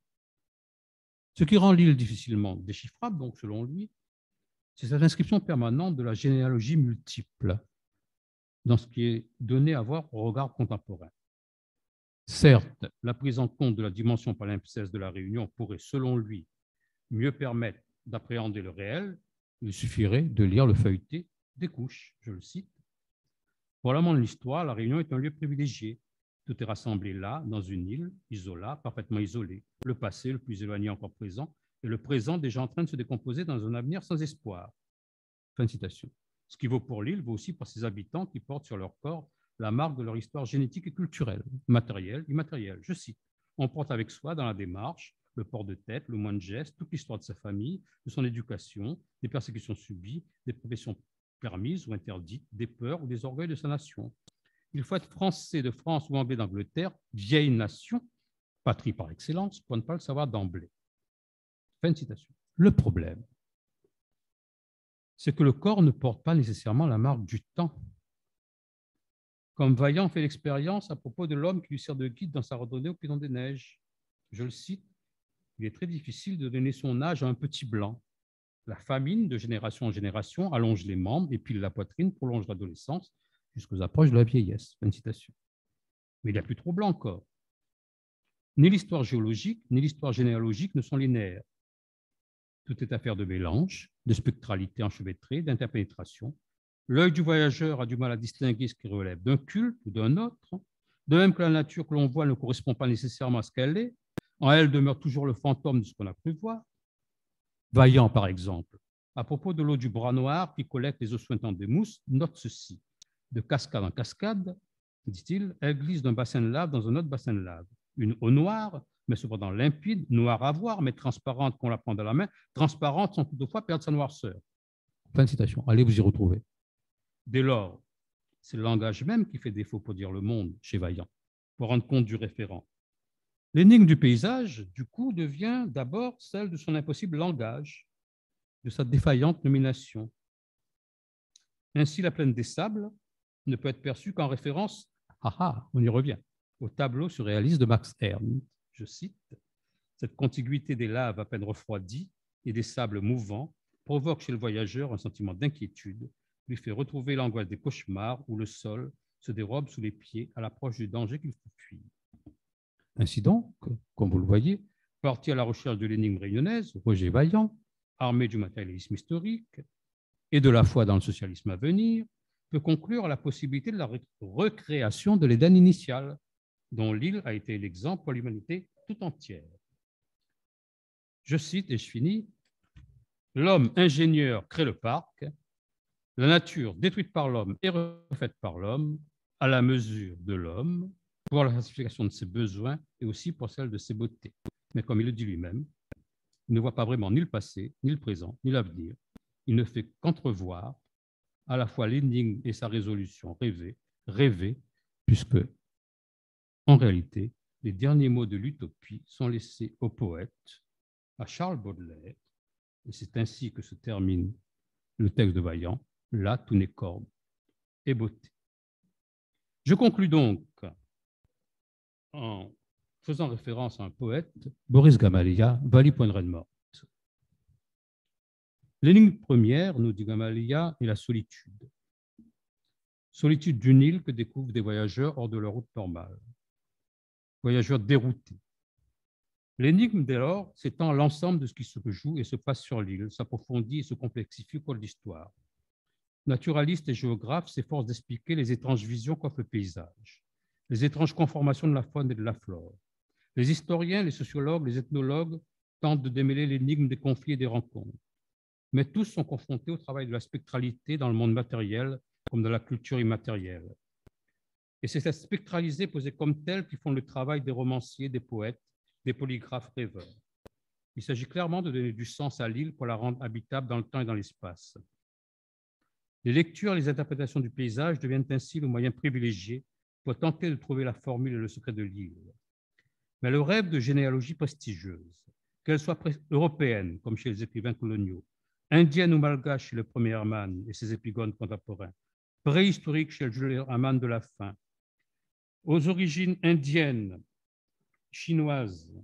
Ce qui rend l'île difficilement déchiffrable, donc selon lui, c'est cette inscription permanente de la généalogie multiple dans ce qui est donné à voir au regard contemporain. Certes, la prise en compte de la dimension palimpseste de la Réunion pourrait, selon lui, mieux permettre d'appréhender le réel. Il suffirait de lire le feuilleté des couches, je le cite. Pour l'amont de l'histoire, la Réunion est un lieu privilégié. Tout est rassemblé là, dans une île, isola, parfaitement isolée. Le passé, le plus éloigné encore présent, et le présent déjà en train de se décomposer dans un avenir sans espoir. Fin de citation. Ce qui vaut pour l'île vaut aussi pour ses habitants qui portent sur leur corps la marque de leur histoire génétique et culturelle, matérielle, immatérielle. Je cite, « On porte avec soi dans la démarche le port de tête, le moindre geste, toute l'histoire de sa famille, de son éducation, des persécutions subies, des professions permises ou interdites, des peurs ou des orgueils de sa nation. Il faut être français de France ou anglais d'Angleterre, vieille nation, patrie par excellence, pour ne pas le savoir d'emblée. » Fin de citation. Le problème, c'est que le corps ne porte pas nécessairement la marque du temps. Comme Vaillant fait l'expérience à propos de l'homme qui lui sert de guide dans sa randonnée au Pinon des Neiges. Je le cite, « Il est très difficile de donner son âge à un petit blanc. La famine, de génération en génération, allonge les membres, épile la poitrine, prolonge l'adolescence jusqu'aux approches de la vieillesse. » Fin de citation. Mais il n'y a plus trop blanc encore. Ni l'histoire géologique, ni l'histoire généalogique ne sont linéaires. Tout est affaire de mélange, de spectralité enchevêtrée, d'interpénétration. L'œil du voyageur a du mal à distinguer ce qui relève d'un culte ou d'un autre, de même que la nature que l'on voit ne correspond pas nécessairement à ce qu'elle est. En elle demeure toujours le fantôme de ce qu'on a cru voir. Vaillant, par exemple, à propos de l'eau du bras noir qui collecte les eaux suintantes des mousses, note ceci. De cascade en cascade, dit-il, elle glisse d'un bassin de lave dans un autre bassin de lave. Une eau noire, mais cependant limpide, noire à voir, mais transparente qu'on la prend dans la main, transparente sans toutefois perdre sa noirceur. Fin de citation. Allez vous y retrouver. Dès lors, c'est le langage même qui fait défaut pour dire le monde chez Vaillant, pour rendre compte du référent. L'énigme du paysage, du coup, devient d'abord celle de son impossible langage, de sa défaillante nomination. Ainsi, la plaine des sables ne peut être perçue qu'en référence, ah ah, on y revient, au tableau surréaliste de Max Ernst. Je cite, « Cette contiguïté des laves à peine refroidies et des sables mouvants provoque chez le voyageur un sentiment d'inquiétude, lui fait retrouver l'angoisse des cauchemars où le sol se dérobe sous les pieds à l'approche du danger qu'il faut fuir. » Ainsi donc, comme vous le voyez, parti à la recherche de l'énigme réunionnaise, Roger Vaillant, armé du matérialisme historique et de la foi dans le socialisme à venir, peut conclure à la possibilité de la recréation de l'Éden initial, dont l'île a été l'exemple pour l'humanité tout entière. Je cite, et je finis, « L'homme ingénieur crée le parc, la nature détruite par l'homme et refaite par l'homme, à la mesure de l'homme, pour la satisfaction de ses besoins et aussi pour celle de ses beautés. Mais comme il le dit lui-même, il ne voit pas vraiment ni le passé, ni le présent, ni l'avenir. Il ne fait qu'entrevoir à la fois l'énigme et sa résolution rêvée, rêvée, puisque, en réalité, les derniers mots de l'utopie sont laissés au poète, à Charles Baudelaire, et c'est ainsi que se termine le texte de Vaillant, là tout n'est corde et beauté. Je conclus donc en faisant référence à un poète, Boris Gamalia, Vali point de Rennes-Morte. L'énigme première, nous dit Gamalia, est la solitude. Solitude d'une île que découvrent des voyageurs hors de leur route normale. Voyageurs déroutés. L'énigme, dès lors, s'étend l'ensemble de ce qui se joue et se passe sur l'île, s'approfondit et se complexifie au cours de l'histoire. Naturalistes et géographes s'efforcent d'expliquer les étranges visions qu'offre le paysage, les étranges conformations de la faune et de la flore. Les historiens, les sociologues, les ethnologues tentent de démêler l'énigme des conflits et des rencontres. Mais tous sont confrontés au travail de la spectralité dans le monde matériel comme dans la culture immatérielle. Et c'est cette spectralisée posée comme telle qui font le travail des romanciers, des poètes, des polygraphes rêveurs. Il s'agit clairement de donner du sens à l'île pour la rendre habitable dans le temps et dans l'espace. Les lectures et les interprétations du paysage deviennent ainsi le moyen privilégié pour tenter de trouver la formule et le secret de l'île. Mais le rêve de généalogie prestigieuse, qu'elle soit européenne, comme chez les écrivains coloniaux, indienne ou malgache chez le premier Hermann et ses épigones contemporains, préhistorique chez le Jules Hermann de la fin, aux origines indiennes, chinoises,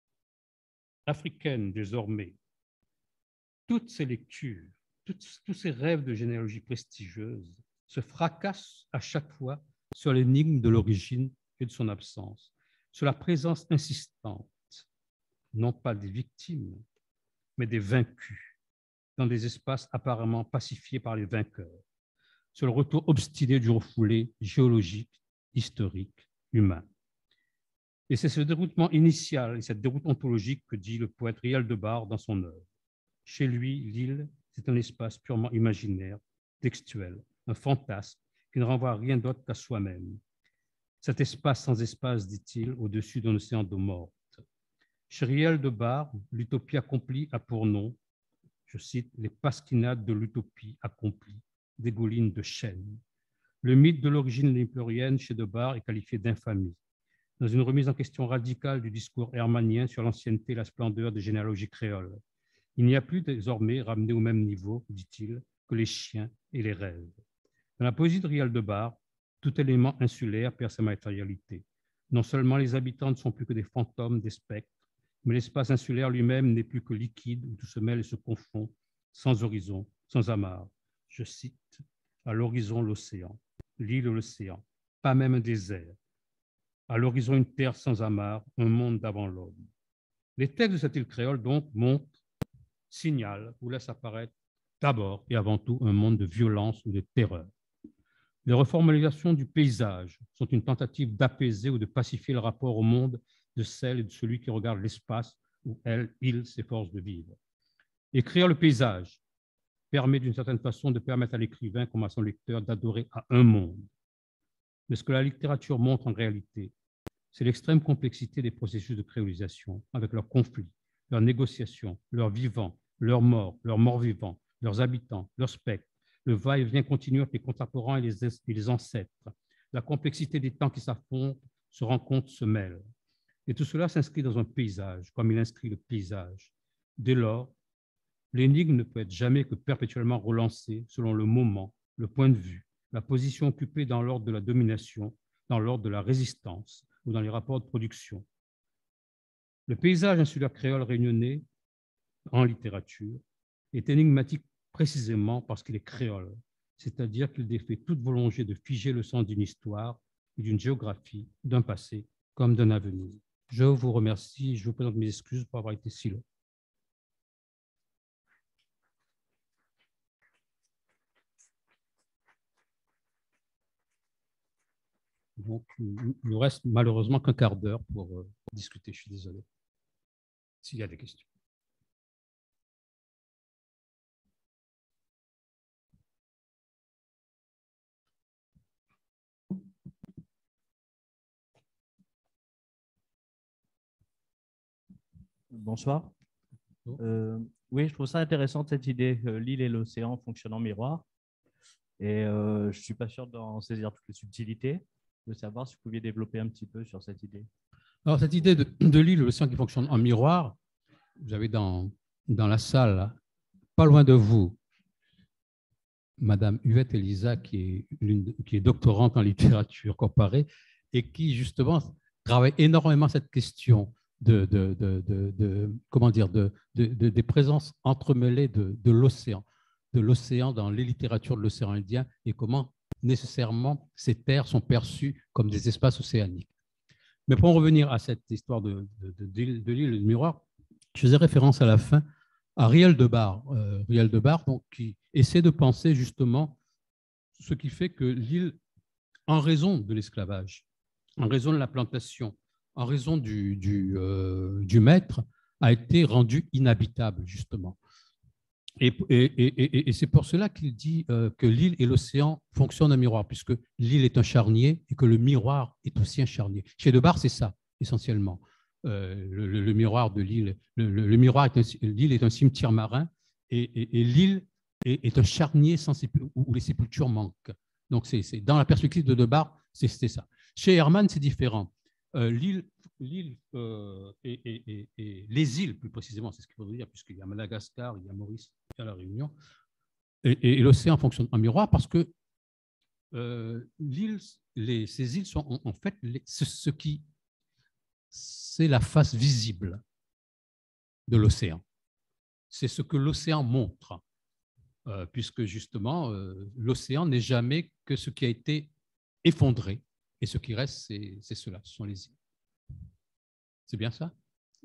africaines désormais, toutes ces lectures, toutes, tous ces rêves de généalogie prestigieuse se fracassent à chaque fois sur l'énigme de l'origine et de son absence, sur la présence insistante, non pas des victimes, mais des vaincus, dans des espaces apparemment pacifiés par les vainqueurs, sur le retour obstiné du refoulé géologique, historique, humain. Et c'est ce déroutement initial et cette déroute ontologique que dit le poète Riel de Bar dans son œuvre. Chez lui, l'île, c'est un espace purement imaginaire, textuel, un fantasme qui ne renvoie à rien d'autre qu'à soi-même. Cet espace sans espace, dit-il, au-dessus d'un océan d'eau morte. Chez Riel de Bar, l'utopie accomplie a pour nom, je cite, les pasquinades de l'utopie accomplie, des goulines de chêne. Le mythe de l'origine léplurienne chez de Bar est qualifié d'infamie. Dans une remise en question radicale du discours hermannien sur l'ancienneté et la splendeur des généalogies créoles. Il n'y a plus désormais ramené au même niveau, dit-il, que les chiens et les rêves. Dans la poésie de Riel de Bar, tout élément insulaire perd sa matérialité. Non seulement les habitants ne sont plus que des fantômes, des spectres, mais l'espace insulaire lui-même n'est plus que liquide où tout se mêle et se confond, sans horizon, sans amarre. Je cite, à l'horizon l'océan, l'île l'océan, pas même un désert. À l'horizon, une terre sans amarre, un monde d'avant l'homme. Les textes de cette île créole, donc, montrent, signalent ou laissent apparaître d'abord et avant tout un monde de violence ou de terreur. Les reformulations du paysage sont une tentative d'apaiser ou de pacifier le rapport au monde de celle et de celui qui regarde l'espace où elle, il s'efforce de vivre. Écrire le paysage permet d'une certaine façon de permettre à l'écrivain comme à son lecteur d'adorer à un monde. Mais ce que la littérature montre en réalité, c'est l'extrême complexité des processus de créolisation, avec leurs conflits, leurs négociations, leurs vivants, leurs morts, leurs morts-vivants, leurs habitants, leurs spectres, le va-et-vient continu avec les contemporains et les, et les ancêtres, la complexité des temps qui s'affrontent, se rencontrent, se mêlent. Et tout cela s'inscrit dans un paysage, comme il inscrit le paysage. Dès lors, l'énigme ne peut être jamais que perpétuellement relancée selon le moment, le point de vue, la position occupée dans l'ordre de la domination, dans l'ordre de la résistance ou dans les rapports de production. Le paysage insulaire créole réunionnais en littérature est énigmatique précisément parce qu'il est créole, c'est-à-dire qu'il défait toute volonté de figer le sens d'une histoire et d'une géographie, d'un passé comme d'un avenir. Je vous remercie, je vous présente mes excuses pour avoir été si long. Donc, il nous reste malheureusement qu'un quart d'heure pour euh, discuter, je suis désolé. S'il y a des questions. Bonsoir. Euh, oui, je trouve ça intéressant cette idée que l'île et l'océan fonctionnent en miroir. Et euh, je ne suis pas sûr d'en saisir toutes les subtilités. Je veux savoir si vous pouviez développer un petit peu sur cette idée. Alors, cette idée de, de l'île et l'océan qui fonctionne en miroir, vous avez dans, dans la salle, pas loin de vous, Madame Huette Elisa, qui est, une, qui est doctorante en littérature comparée et qui, justement, travaille énormément cette question de, de, de, de, de comment dire, de, de, de, des présences entremêlées de, de l'océan, de l'océan dans les littératures de l'océan Indien et comment nécessairement ces terres sont perçues comme des espaces océaniques. Mais pour en revenir à cette histoire de, de, de, de l'île du miroir, je faisais référence à la fin à Riel de Bar, euh, Riel de Bar donc, qui essaie de penser justement ce qui fait que l'île, en raison de l'esclavage, en raison de la plantation, en raison du, du, euh, du maître, a été rendue inhabitable, justement. Et, et, et, et c'est pour cela qu'il dit euh, que l'île et l'océan fonctionnent en miroir, puisque l'île est un charnier et que le miroir est aussi un charnier. Chez Debar, c'est ça, essentiellement. Euh, le, le, le miroir de l'île, le, le, le miroir est un, l'île est un cimetière marin et, et, et l'île est, est un charnier sans, où, où les sépultures manquent. Donc, c'est, c'est, dans la perspective de Debar, c'est, c'est ça. Chez Hermann, c'est différent. Euh, l'île, l'île euh, et, et, et, et les îles, plus précisément, c'est ce qu'il faudrait dire, puisqu'il y a Madagascar, il y a Maurice, il y a la Réunion, et, et, et l'océan fonctionne en miroir parce que euh, l'île, les, ces îles sont en, en fait les, ce, ce qui, c'est la face visible de l'océan. C'est ce que l'océan montre, euh, puisque justement, euh, l'océan n'est jamais que ce qui a été effondré, et ce qui reste, c'est, c'est cela, ce sont les îles. C'est bien ça?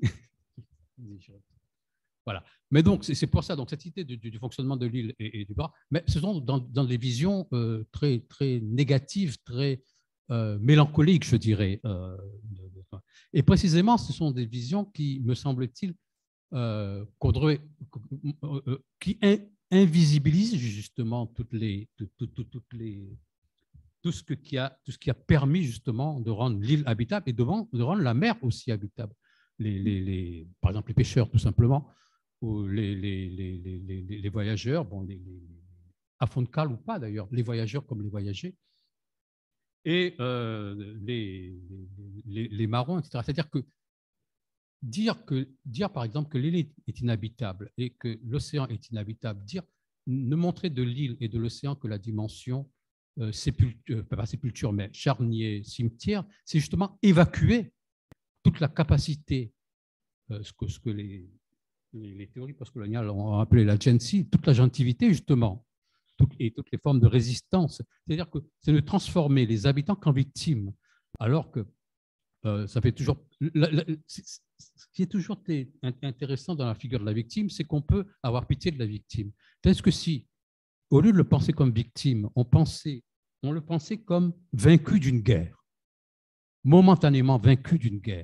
Voilà. Mais donc, c'est pour ça, donc cette idée du, du fonctionnement de l'île et, et du bar, mais ce sont dans, dans des visions euh, très, très négatives, très euh, mélancoliques, je dirais. Euh, de, de, et précisément, ce sont des visions qui, me semble-t-il, euh, euh, qui in, invisibilisent justement toutes les, tout, tout, tout, toutes les, tout, ce que qui a, tout ce qui a permis justement de rendre l'île habitable et de, de rendre la mer aussi habitable. Les, les, les, par exemple, les pêcheurs, tout simplement, ou les, les, les, les, les voyageurs, bon, les, les, à fond de cale ou pas d'ailleurs, les voyageurs comme les voyagers, et euh, les, les, les marrons, et cetera. C'est-à-dire que dire, que dire par exemple que l'île est inhabitable et que l'océan est inhabitable, dire, ne montrer de l'île et de l'océan que la dimension euh, sépulture, pas sépulture, mais charnier, cimetière, c'est justement évacuer toute la capacité, euh, ce que, ce que les Les, les théories postcoloniales ont appelé la genci, toute la gentilité justement, tout, et toutes les formes de résistance. C'est-à-dire que c'est de transformer les habitants qu'en victimes, alors que Euh, ça fait toujours. La, la, ce qui est toujours intéressant dans la figure de la victime, c'est qu'on peut avoir pitié de la victime. Est-ce que si, au lieu de le penser comme victime, on, pensait, on le pensait comme vaincu d'une guerre, momentanément vaincu d'une guerre,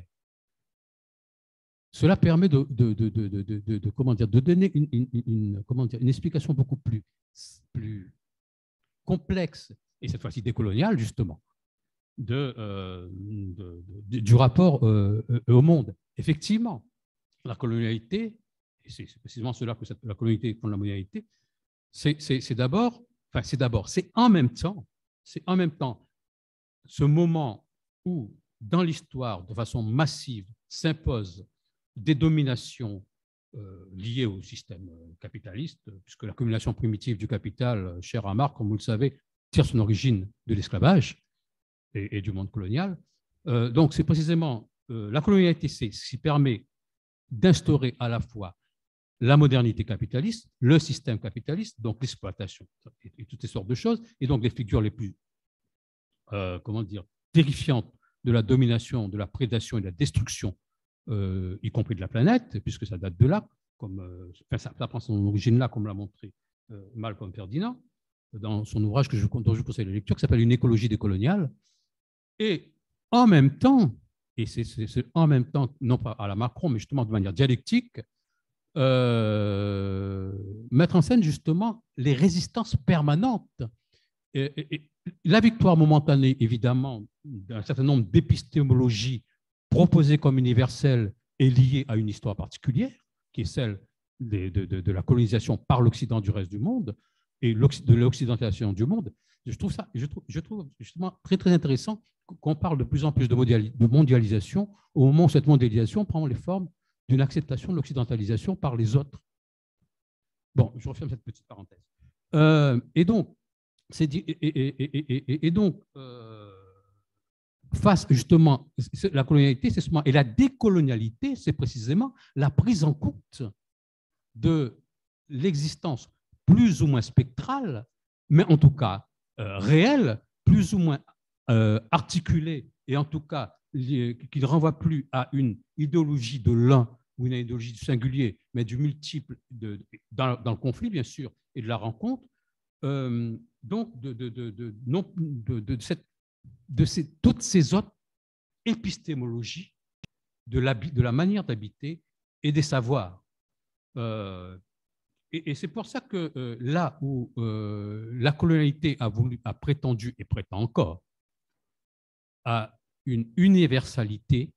cela permet de, de, de, de, de, de, de comment dire, de donner une, une, une, comment dire, une explication beaucoup plus, plus complexe, et cette fois-ci décoloniale, justement, de, euh, de, de, du rapport euh, au monde. Effectivement, la colonialité, et c'est précisément cela que cette, la colonialité contre la mondialité, c'est d'abord, enfin c'est d'abord, c'est en même temps, c'est en même temps ce moment où, dans l'histoire, de façon massive, s'imposent des dominations euh, liées au système capitaliste, puisque l'accumulation primitive du capital, cher à Marx, comme vous le savez, tire son origine de l'esclavage et, et du monde colonial. Euh, donc, c'est précisément euh, la colonialité, c'est ce qui permet d'instaurer à la fois la modernité capitaliste, le système capitaliste, donc l'exploitation et, et toutes ces sortes de choses, et donc les figures les plus, euh, comment dire, terrifiantes de la domination, de la prédation et de la destruction, euh, y compris de la planète, puisque ça date de là, comme, euh, enfin, ça, ça prend son origine là, comme l'a montré euh, Malcolm Ferdinand, dans son ouvrage que je, dont je vous conseille la lecture, qui s'appelle Une écologie décoloniale. Et en même temps, et c'est en même temps, non pas à la Macron, mais justement de manière dialectique, euh, mettre en scène justement les résistances permanentes. Et, et, et la victoire momentanée, évidemment, d'un certain nombre d'épistémologies proposées comme universelles et liées à une histoire particulière, qui est celle de, de, de, de la colonisation par l'Occident du reste du monde et de l'occidentalisation du monde. Je trouve ça, je trouve, je trouve justement très, très intéressant qu'on parle de plus en plus de mondialisation au moment où cette mondialisation prend les formes d'une acceptation de l'occidentalisation par les autres. Bon, je referme cette petite parenthèse. Euh, et donc, et, et, et, et, et donc euh, face justement, la colonialité, c'est et la décolonialité, c'est précisément la prise en compte de l'existence plus ou moins spectrale, mais en tout cas euh, réelle, plus ou moins euh, articulée, et en tout cas qui ne renvoie plus à une idéologie de l'un ou une idéologie du singulier, mais du multiple, de, dans, dans le conflit bien sûr, et de la rencontre. Euh, donc, de, de, de, de, non, de, de, cette, de ces, toutes ces autres épistémologies de la, de la manière d'habiter et des savoirs. Euh, et, et c'est pour ça que euh, là où euh, la colonialité a, voulu, a prétendu et prétend encore à une universalité,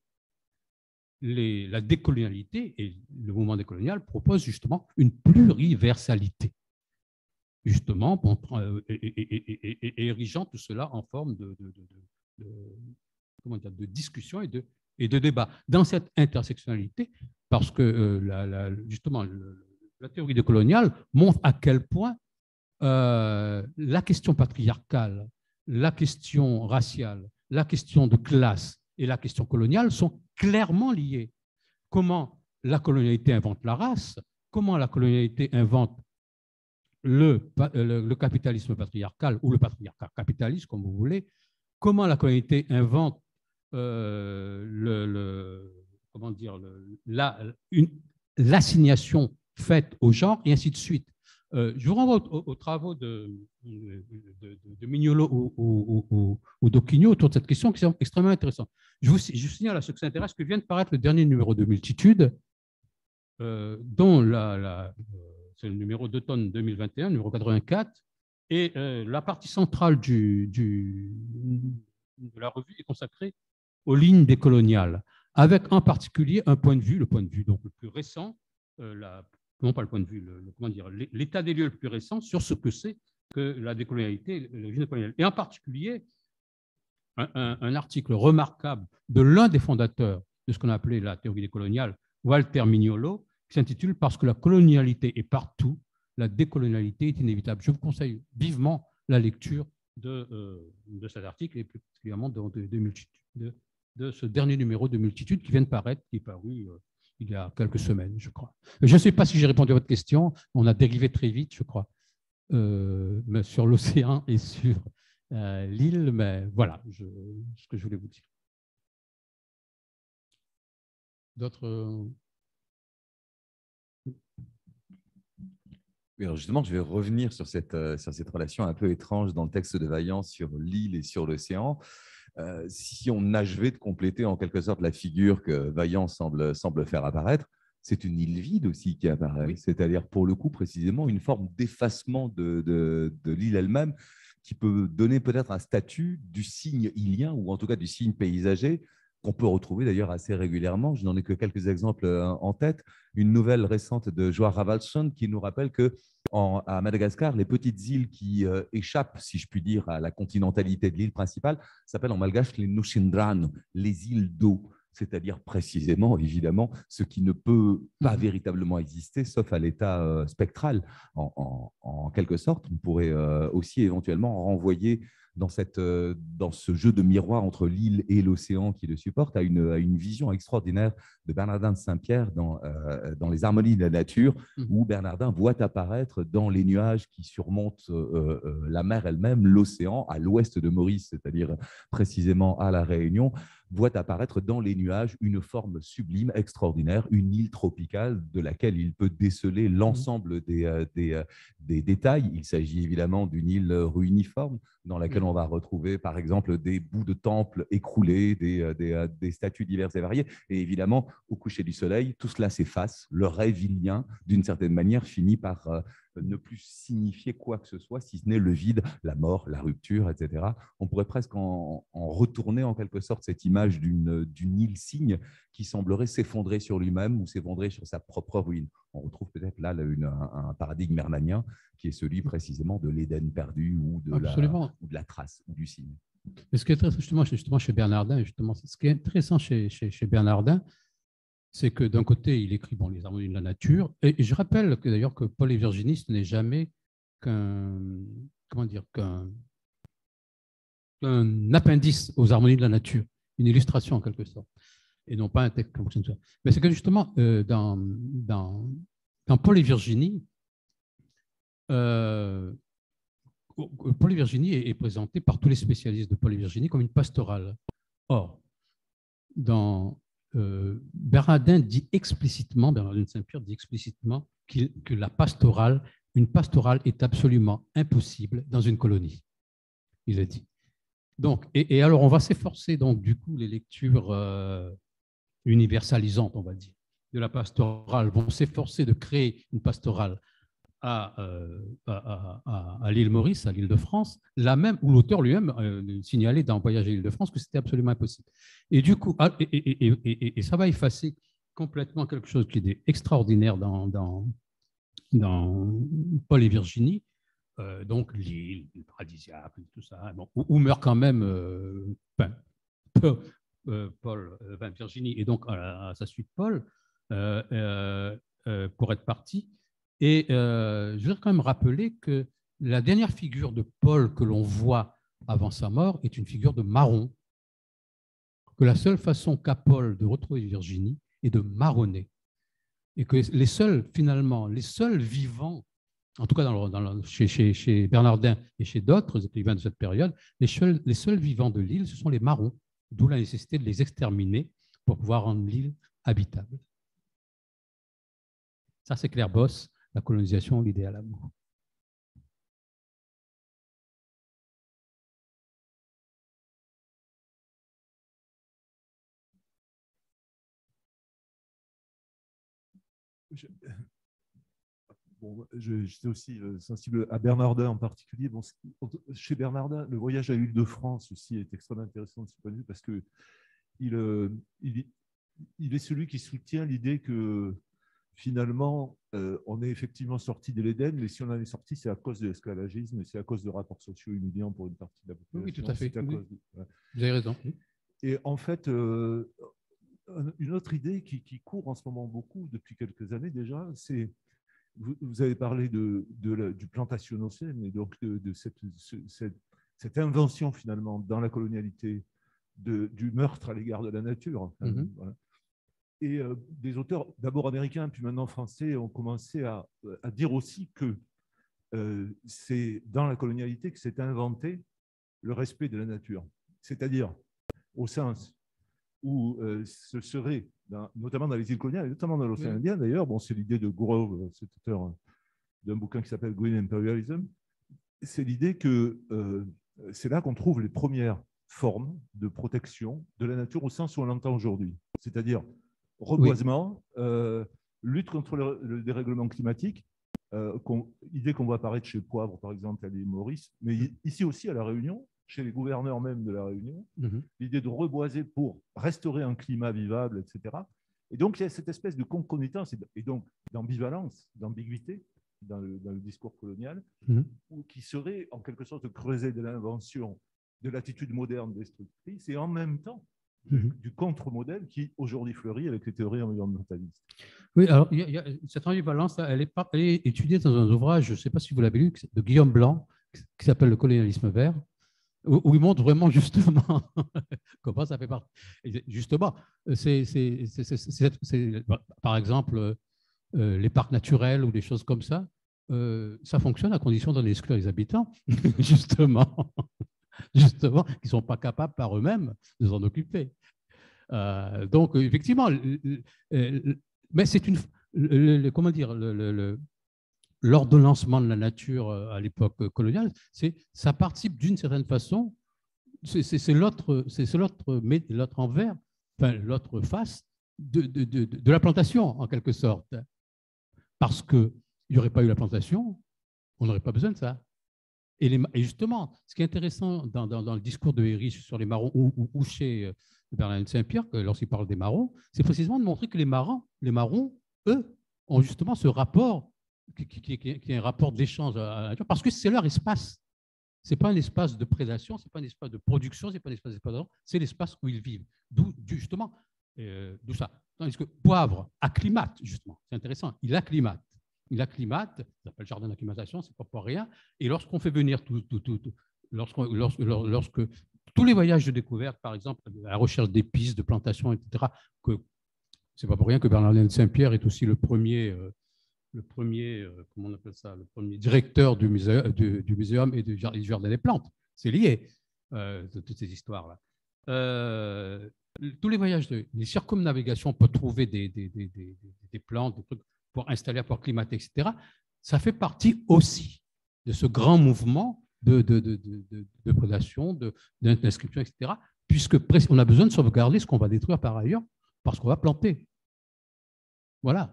les, la décolonialité et le mouvement décolonial proposent justement une pluriversalité, justement, pour, euh, et, et, et, et, et érigeant tout cela en forme de, de, de, de, comment dire, de discussion et de, et de débat. Dans cette intersectionnalité, parce que euh, la, la, justement, le, la théorie décoloniale montre à quel point euh, la question patriarcale, la question raciale, la question de classe et la question coloniale sont clairement liées. Comment la colonialité invente la race, comment la colonialité invente le, le, le capitalisme patriarcal ou le patriarcat capitaliste, comme vous voulez, comment la colonialité invente euh, le, le, comment dire, l'assignation faite au genre, et ainsi de suite. Euh, je vous renvoie aux, aux travaux de, de, de, de Mignolo ou, ou, ou, ou d'Occhino autour de cette question qui sont extrêmement intéressantes. Je vous, je vous signale à ceux qui s'intéressent que vient de paraître le dernier numéro de Multitude, euh, dont la, la, c'est le numéro d'automne deux mille vingt et un, numéro quatre-vingt-quatre, et euh, la partie centrale du, du, de la revue est consacrée aux lignes décoloniales, avec en particulier un point de vue, le point de vue donc le plus récent, euh, la, non pas le point de vue, le, le, comment dire, l'état des lieux le plus récent sur ce que c'est que la décolonialité, le décolonial. Et en particulier, un, un, un article remarquable de l'un des fondateurs de ce qu'on a appelé la théorie décoloniale, Walter Mignolo, qui s'intitule « Parce que la colonialité est partout, la décolonialité est inévitable ». Je vous conseille vivement la lecture de, euh, de cet article et plus particulièrement de, de, de, de, de ce dernier numéro de Multitude qui vient de paraître, qui est paru euh, il y a quelques semaines, je crois. Je ne sais pas si j'ai répondu à votre question, on a dérivé très vite, je crois, euh, mais sur l'océan et sur euh, l'île, mais voilà je, ce que je voulais vous dire. D'autres. Oui, alors justement, je vais revenir sur cette, euh, sur cette relation un peu étrange dans le texte de Vaillant sur l'île et sur l'océan. Euh, si on achevait de compléter en quelque sorte la figure que Vaillant semble, semble faire apparaître, c'est une île vide aussi qui apparaît, oui. C'est-à-dire pour le coup précisément une forme d'effacement de, de, de l'île elle-même qui peut donner peut-être un statut du signe îlien ou en tout cas du signe paysager qu'on peut retrouver d'ailleurs assez régulièrement. Je n'en ai que quelques exemples en tête. Une nouvelle récente de Joar Ravaldsson qui nous rappelle que en, à Madagascar, les petites îles qui euh, échappent, si je puis dire, à la continentalité de l'île principale s'appellent en malgache les Noshindran, les îles d'eau, c'est-à-dire précisément, évidemment, ce qui ne peut pas mmh. véritablement exister, sauf à l'état euh, spectral. En, en, en quelque sorte, on pourrait euh, aussi éventuellement renvoyer dans, cette, euh, dans ce jeu de miroir entre l'île et l'océan qui le supporte à une, à une vision extraordinaire de Bernardin de Saint-Pierre dans, euh, dans Les Harmonies de la nature, mmh. où Bernardin voit apparaître dans les nuages qui surmontent euh, euh, la mer elle-même, l'océan, à l'ouest de Maurice, c'est-à-dire précisément à La Réunion, voit apparaître dans les nuages une forme sublime, extraordinaire, une île tropicale de laquelle il peut déceler l'ensemble des, euh, des, euh, des détails. Il s'agit évidemment d'une île ruiniforme dans laquelle on va retrouver par exemple des bouts de temples écroulés, des, euh, des, euh, des statues diverses et variées. Et évidemment, au coucher du soleil, tout cela s'efface. Le rêve ilien, d'une certaine manière, finit par euh, ne plus signifier quoi que ce soit, si ce n'est le vide, la mort, la rupture, et cetera. On pourrait presque en, en retourner en quelque sorte cette image d'une d'une île-cygne qui semblerait s'effondrer sur lui-même ou s'effondrer sur sa propre ruine. On retrouve peut-être là une, un, un paradigme hernanien qui est celui précisément de l'Éden perdu ou de, la, ou de la trace ou du cygne. Mais ce qui est intéressant justement, justement chez Bernardin, justement, ce qui est intéressant chez, chez, chez Bernardin, c'est que d'un côté, il écrit bon, les harmonies de la nature, et, et je rappelle que d'ailleurs que Paul et Virginie, ce n'est jamais qu'un, comment dire, qu'un, qu'un appendice aux harmonies de la nature, une illustration en quelque sorte, et non pas un texte comme ça. Mais c'est que justement, euh, dans, dans, dans Paul et Virginie, euh, Paul et Virginie est, est présenté par tous les spécialistes de Paul et Virginie comme une pastorale. Or, dans euh, Bernardin dit explicitement, Bernardin de Saint-Pierre dit explicitement qu'il, que la pastorale, une pastorale est absolument impossible dans une colonie. Il a dit. Donc, et, et alors, on va s'efforcer, donc, du coup, les lectures euh, universalisantes, on va dire, de la pastorale vont s'efforcer de créer une pastorale à, euh, à, à, à l'île Maurice, à l'île de France, la même, où l'auteur lui-même euh, signalait dans Voyage à l'île de France que c'était absolument impossible. Et du coup, et, et, et, et, et ça va effacer complètement quelque chose qui est extraordinaire dans, dans, dans Paul et Virginie, euh, donc l'île, le paradisiaque, tout ça, bon, où, où meurt quand même euh, ben, euh, Paul, euh, ben, Virginie, et donc à, à sa suite Paul, euh, euh, euh, pour être parti. Et euh, je voudrais quand même rappeler que la dernière figure de Paul que l'on voit avant sa mort est une figure de marron, que la seule façon qu'a Paul de retrouver Virginie est de marronner. Et que les seuls, finalement, les seuls vivants, en tout cas dans le, dans le, chez, chez, chez Bernardin et chez d'autres écrivains de cette période, les seuls, les seuls vivants de l'île, ce sont les marrons, d'où la nécessité de les exterminer pour pouvoir rendre l'île habitable. Ça, c'est Claire Bosse, La colonisation, l'idée à l'amour. Je, bon, je, j'étais aussi sensible à Bernardin en particulier. Bon, chez Bernardin, le voyage à l'île de France aussi est extrêmement intéressant de ce point de vue parce que il, il, il est celui qui soutient l'idée que finalement, euh, on est effectivement sorti de l'Éden, mais si on en est sorti, c'est à cause de l'esclavagisme et c'est à cause de rapports sociaux humiliants pour une partie de la population. Oui, tout à fait. À oui. cause de, ouais. Vous avez raison. Et en fait, euh, une autre idée qui, qui court en ce moment beaucoup, depuis quelques années déjà, c'est, vous, vous avez parlé de, de la, du plantationnocène et donc de, de cette, cette, cette invention finalement dans la colonialité de, du meurtre à l'égard de la nature. Enfin, mm-hmm. Voilà. Et euh, des auteurs, d'abord américains, puis maintenant français, ont commencé à, à dire aussi que euh, c'est dans la colonialité que s'est inventé le respect de la nature. C'est-à-dire, au sens, où euh, ce serait, dans, notamment dans les îles coloniales, et notamment dans l'océan Indien d'ailleurs, bon, c'est l'idée de Grove, cet auteur d'un bouquin qui s'appelle Green Imperialism, c'est l'idée que euh, c'est là qu'on trouve les premières formes de protection de la nature au sens où on l'entend aujourd'hui, c'est-à-dire reboisement, oui. euh, lutte contre le, le dérèglement climatique, euh, qu'on, idée qu'on voit apparaître chez Poivre, par exemple, à l'île Maurice, mais mmh. ici aussi à La Réunion, chez les gouverneurs même de La Réunion, mmh. l'idée de reboiser pour restaurer un climat vivable, et cetera. Et donc, il y a cette espèce de concomitance et donc d'ambivalence, d'ambiguïté dans le, dans le discours colonial, mmh. qui serait en quelque sorte creuser de l'invention de l'attitude moderne destructrice et en même temps Du, du contre-modèle qui aujourd'hui fleurit avec les théories environnementalistes. Oui, alors il y a, il y a, cette ambivalence, elle est, elle est étudiée dans un ouvrage, je ne sais pas si vous l'avez lu, de Guillaume Blanc, qui s'appelle Le colonialisme vert, où, où il montre vraiment justement comment ça fait partie. Justement, c'est, c'est, c'est, c'est, c'est, c'est, par exemple, euh, les parcs naturels ou des choses comme ça, euh, ça fonctionne à condition d'en exclure les habitants, justement. justement, qui ne sont pas capables par eux-mêmes de s'en occuper. Euh, donc, effectivement, mais c'est une, le, le, comment dire, le, le, l'ordonnancement de la nature à l'époque coloniale, c'est, ça participe d'une certaine façon, c'est, c'est, c'est l'autre, c'est, c'est l'autre, l'autre envers, enfin l'autre face de, de, de, de la plantation, en quelque sorte. Parce qu'il n'y aurait pas eu la plantation, on n'aurait pas besoin de ça. Et, les, et justement, ce qui est intéressant dans, dans, dans le discours de Hérich sur les marrons ou, ou, ou chez Bernardin de Saint-Pierre, lorsqu'il parle des marrons, c'est précisément de montrer que les marrons, les marrons, eux, ont justement ce rapport, qui, qui, qui, qui est un rapport d'échange à la nature, parce que c'est leur espace. Ce n'est pas un espace de prédation, ce n'est pas un espace de production, ce n'est pas un espace d'exploitation, c'est l'espace où ils vivent. D'où justement, euh, d'où ça. Tandis que Poivre acclimate, justement, c'est intéressant, il acclimate. Il acclimate, ça s'appelle jardin d'acclimatation, c'est pas pour rien. Et lorsqu'on fait venir tout, tout, tout, tout lorsque, lorsque, lorsque tous les voyages de découverte, par exemple, à la recherche d'épices, de plantations, et cetera, que c'est pas pour rien que Bernardin de Saint-Pierre est aussi le premier, euh, le premier, euh, comment on appelle ça, le premier directeur du musée, du, du muséum et du jardin des plantes. C'est lié, euh, de toutes ces histoires-là. Euh, tous les voyages, de, les circumnavigations pour trouver des, des, des, des, des plantes, des trucs pour installer, pour climater, et cetera, ça fait partie aussi de ce grand mouvement de, de, de, de, de, de prédation, de, d'inscription, et cetera, puisque on a besoin de sauvegarder ce qu'on va détruire par ailleurs, parce qu'on va planter. Voilà.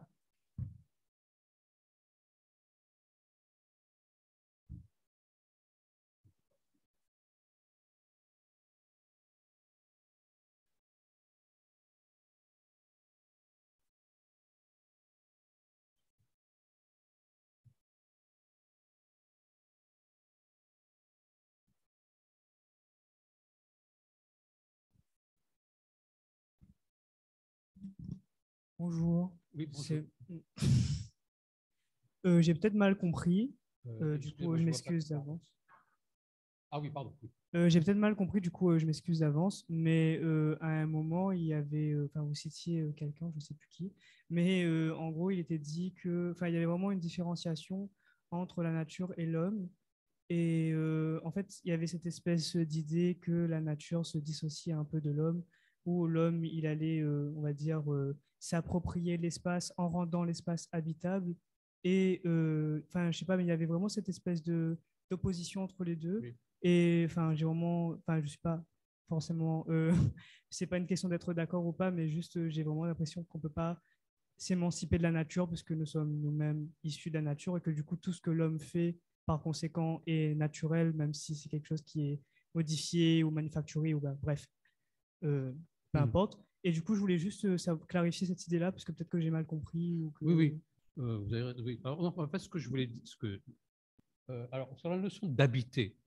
Bonjour. Oui, bonjour. Euh, j'ai peut-être mal compris. Euh, euh, du coup, je m'excuse d'avance. Ah oui, pardon. Euh, j'ai peut-être mal compris, du coup, euh, je m'excuse d'avance. Mais euh, à un moment, il y avait, enfin, euh, vous citiez euh, quelqu'un, je ne sais plus qui, mais euh, en gros, il était dit que, enfin, il y avait vraiment une différenciation entre la nature et l'homme. Et euh, en fait, il y avait cette espèce d'idée que la nature se dissociait un peu de l'homme, où l'homme, il allait, euh, on va dire, euh, s'approprier l'espace en rendant l'espace habitable. Et, euh, enfin, je sais pas, mais il y avait vraiment cette espèce de, d'opposition entre les deux. Oui. Et, enfin, j'ai vraiment, enfin, je suis pas forcément, euh, c'est pas une question d'être d'accord ou pas, mais juste, euh, j'ai vraiment l'impression qu'on peut pas s'émanciper de la nature parce que nous sommes nous-mêmes issus de la nature et que du coup, tout ce que l'homme fait, par conséquent, est naturel, même si c'est quelque chose qui est modifié ou manufacturé, ou bah, bref, euh, peu mmh. importe. Et du coup, je voulais juste euh, ça, clarifier cette idée-là, parce que peut-être que j'ai mal compris. Ou que... Oui, oui. Euh, vous avez, oui. Alors, en fait, ce que je voulais dire, ce que, euh, alors, sur la notion d'habiter,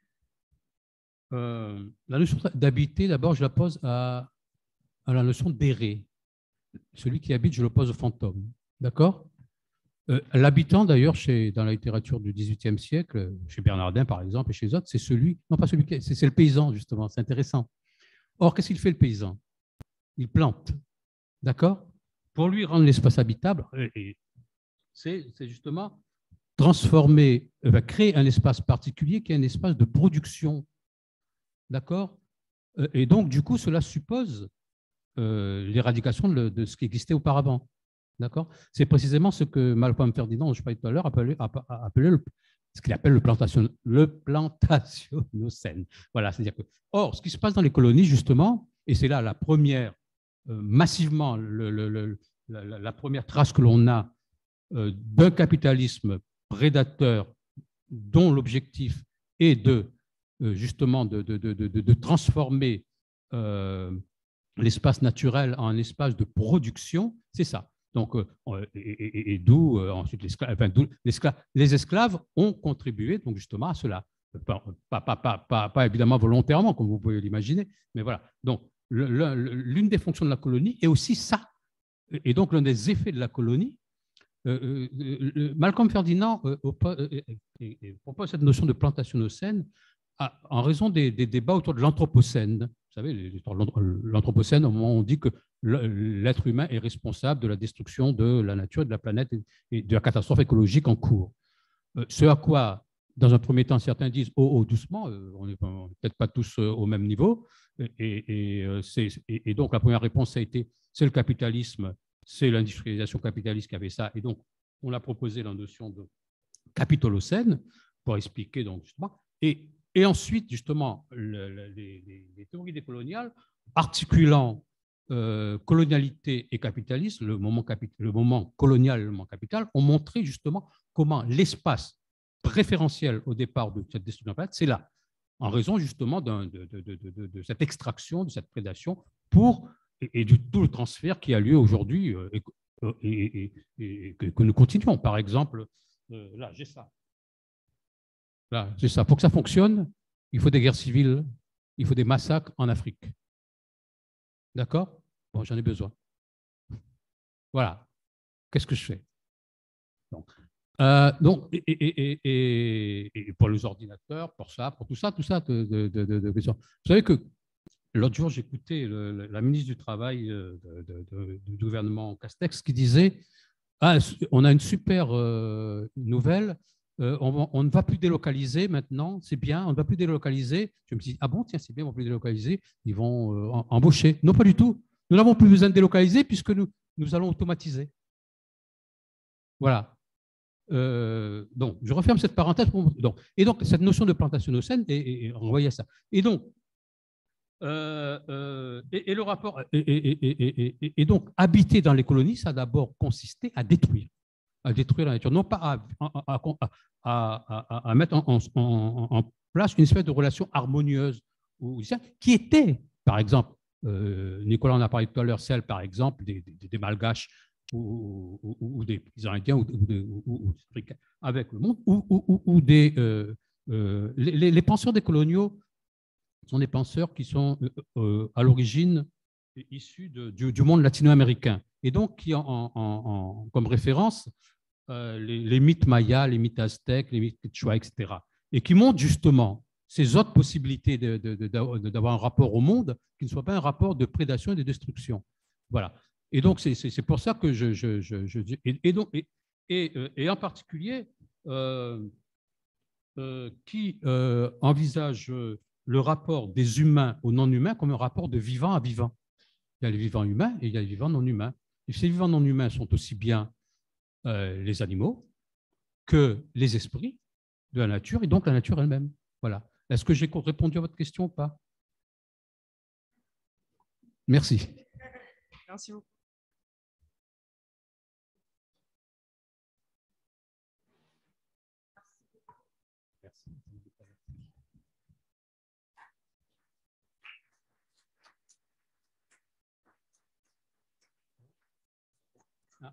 euh, la notion d'habiter, d'abord, je la pose à, à la notion d'errer. Celui qui habite, je le pose au fantôme. D'accord ? Euh, L'habitant, d'ailleurs, chez, dans la littérature du dix-huitième siècle, chez Bernardin, par exemple, et chez les autres, c'est celui, non pas celui qui, c'est, c'est le paysan, justement, c'est intéressant. Or, qu'est-ce qu'il fait, le paysan ? Il plante, d'accord ? Pour lui rendre l'espace habitable, et c'est, c'est justement transformer, euh, créer un espace particulier qui est un espace de production, d'accord ? Et donc, du coup, cela suppose euh, l'éradication de, de ce qui existait auparavant. D'accord? C'est précisément ce que Malcolm Ferdinand, dont je parlais tout à l'heure, appelait, appelait le, ce qu'il appelle le, plantation, le plantationocène. Voilà, c'est-à-dire que, or, ce qui se passe dans les colonies, justement, et c'est là la première, euh, massivement, le, le, le, la, la première trace que l'on a euh, d'un capitalisme prédateur dont l'objectif est de, euh, justement, de, de, de, de, de transformer euh, l'espace naturel en un espace de production, c'est ça. Donc, euh, et, et, et d'où euh, ensuite l'esclave, enfin, l'esclave, les esclaves ont contribué donc justement à cela. Pas, pas, pas, pas, pas évidemment volontairement, comme vous pouvez l'imaginer, mais voilà. Donc, l'une des fonctions de la colonie est aussi ça. Et donc, l'un des effets de la colonie, euh, euh, Malcolm Ferdinand euh, euh, propose cette notion de plantationocène en raison des, des débats autour de l'anthropocène. Vous savez, l'anthropocène, au moment où on dit que l'être humain est responsable de la destruction de la nature et de la planète et de la catastrophe écologique en cours. Ce à quoi, dans un premier temps, certains disent « oh, oh, doucement, on n'est peut-être pas tous au même niveau ». Et, et, et, et donc, la première réponse a été « c'est le capitalisme, c'est l'industrialisation capitaliste qui avait ça ». Et donc, on a proposé la notion de capitolocène pour expliquer donc justement. Et, et ensuite, justement, le, le, les, les théories décoloniales articulant euh, colonialité et capitalisme, le moment, capi, le moment colonial et le moment capital, ont montré justement comment l'espace préférentiel au départ de cette destruction de la planète, c'est là, en raison justement de, de, de, de, de cette extraction, de cette prédation, pour, et, et du tout le transfert qui a lieu aujourd'hui euh, et, et, et, et que, que nous continuons. Par exemple, euh, là, j'ai ça. Là, c'est ça. Pour que ça fonctionne, il faut des guerres civiles, il faut des massacres en Afrique. D'accord? Bon, j'en ai besoin. Voilà. Qu'est-ce que je fais? Donc, euh, donc et, et, et, et pour les ordinateurs, pour ça, pour tout ça, tout ça. De, de, de, de, de... Vous savez que l'autre jour, j'écoutais la ministre du Travail de, de, de, du gouvernement Castex qui disait ah, on a une super euh, nouvelle. Euh, on, on ne va plus délocaliser maintenant, c'est bien, on ne va plus délocaliser. Je me suis dit, ah bon, tiens, c'est bien, on ne va plus délocaliser, ils vont euh, embaucher. Non, pas du tout. Nous n'avons plus besoin de délocaliser puisque nous, nous allons automatiser. Voilà. Euh, donc, je referme cette parenthèse. Pour... Donc, et donc, cette notion de plantationocène, et, et, et renvoyez à ça. Et donc, euh, euh, et, et le rapport, et, et, et, et, et donc, habiter dans les colonies, ça a d'abord consisté à détruire. à détruire la nature, non pas à, à, à, à, à mettre en, en, en place une espèce de relation harmonieuse qui était, par exemple, euh, Nicolas en a parlé tout à l'heure, celle, par exemple, des, des, des Malgaches ou, ou, ou des Indiens ou, ou, ou, ou avec le monde, ou, ou, ou des... Euh, euh, les, les penseurs décoloniaux sont des penseurs qui sont euh, à l'origine issus de, du, du monde latino-américain, et donc qui, en, en, en, comme référence, Euh, les, les mythes mayas, les mythes aztèques, les mythes quechua, et cetera. Et qui montrent justement ces autres possibilités de, de, de, de, d'avoir un rapport au monde qui ne soit pas un rapport de prédation et de destruction. Voilà. Et donc, c'est pour ça que je... je, je, je et, et, donc, et, et, et en particulier, euh, euh, qui euh, envisage le rapport des humains aux non-humains comme un rapport de vivant à vivant. Il y a les vivants humains et il y a les vivants non-humains. Et ces vivants non-humains sont aussi bien Euh, les animaux que les esprits de la nature et donc la nature elle-même. Voilà. Est-ce que j'ai répondu à votre question ou pas? Merci. Merci beaucoup. Merci. Ah.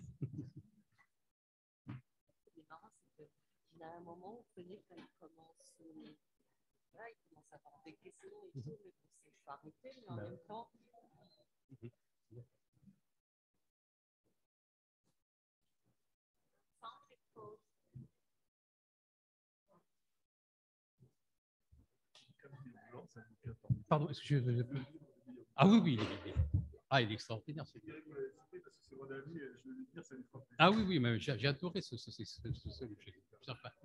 À un moment, on connaît quand il commence, euh, voilà, il commence à avoir des questions et tout, mais bon, c'est faut arrêter, mais en même temps. Pardon, est-ce que je... Ah oui, oui, il est, ah, il est extraordinaire. Ah oui, oui, mais j'ai adoré ce, ce, ce, ce, ce livre.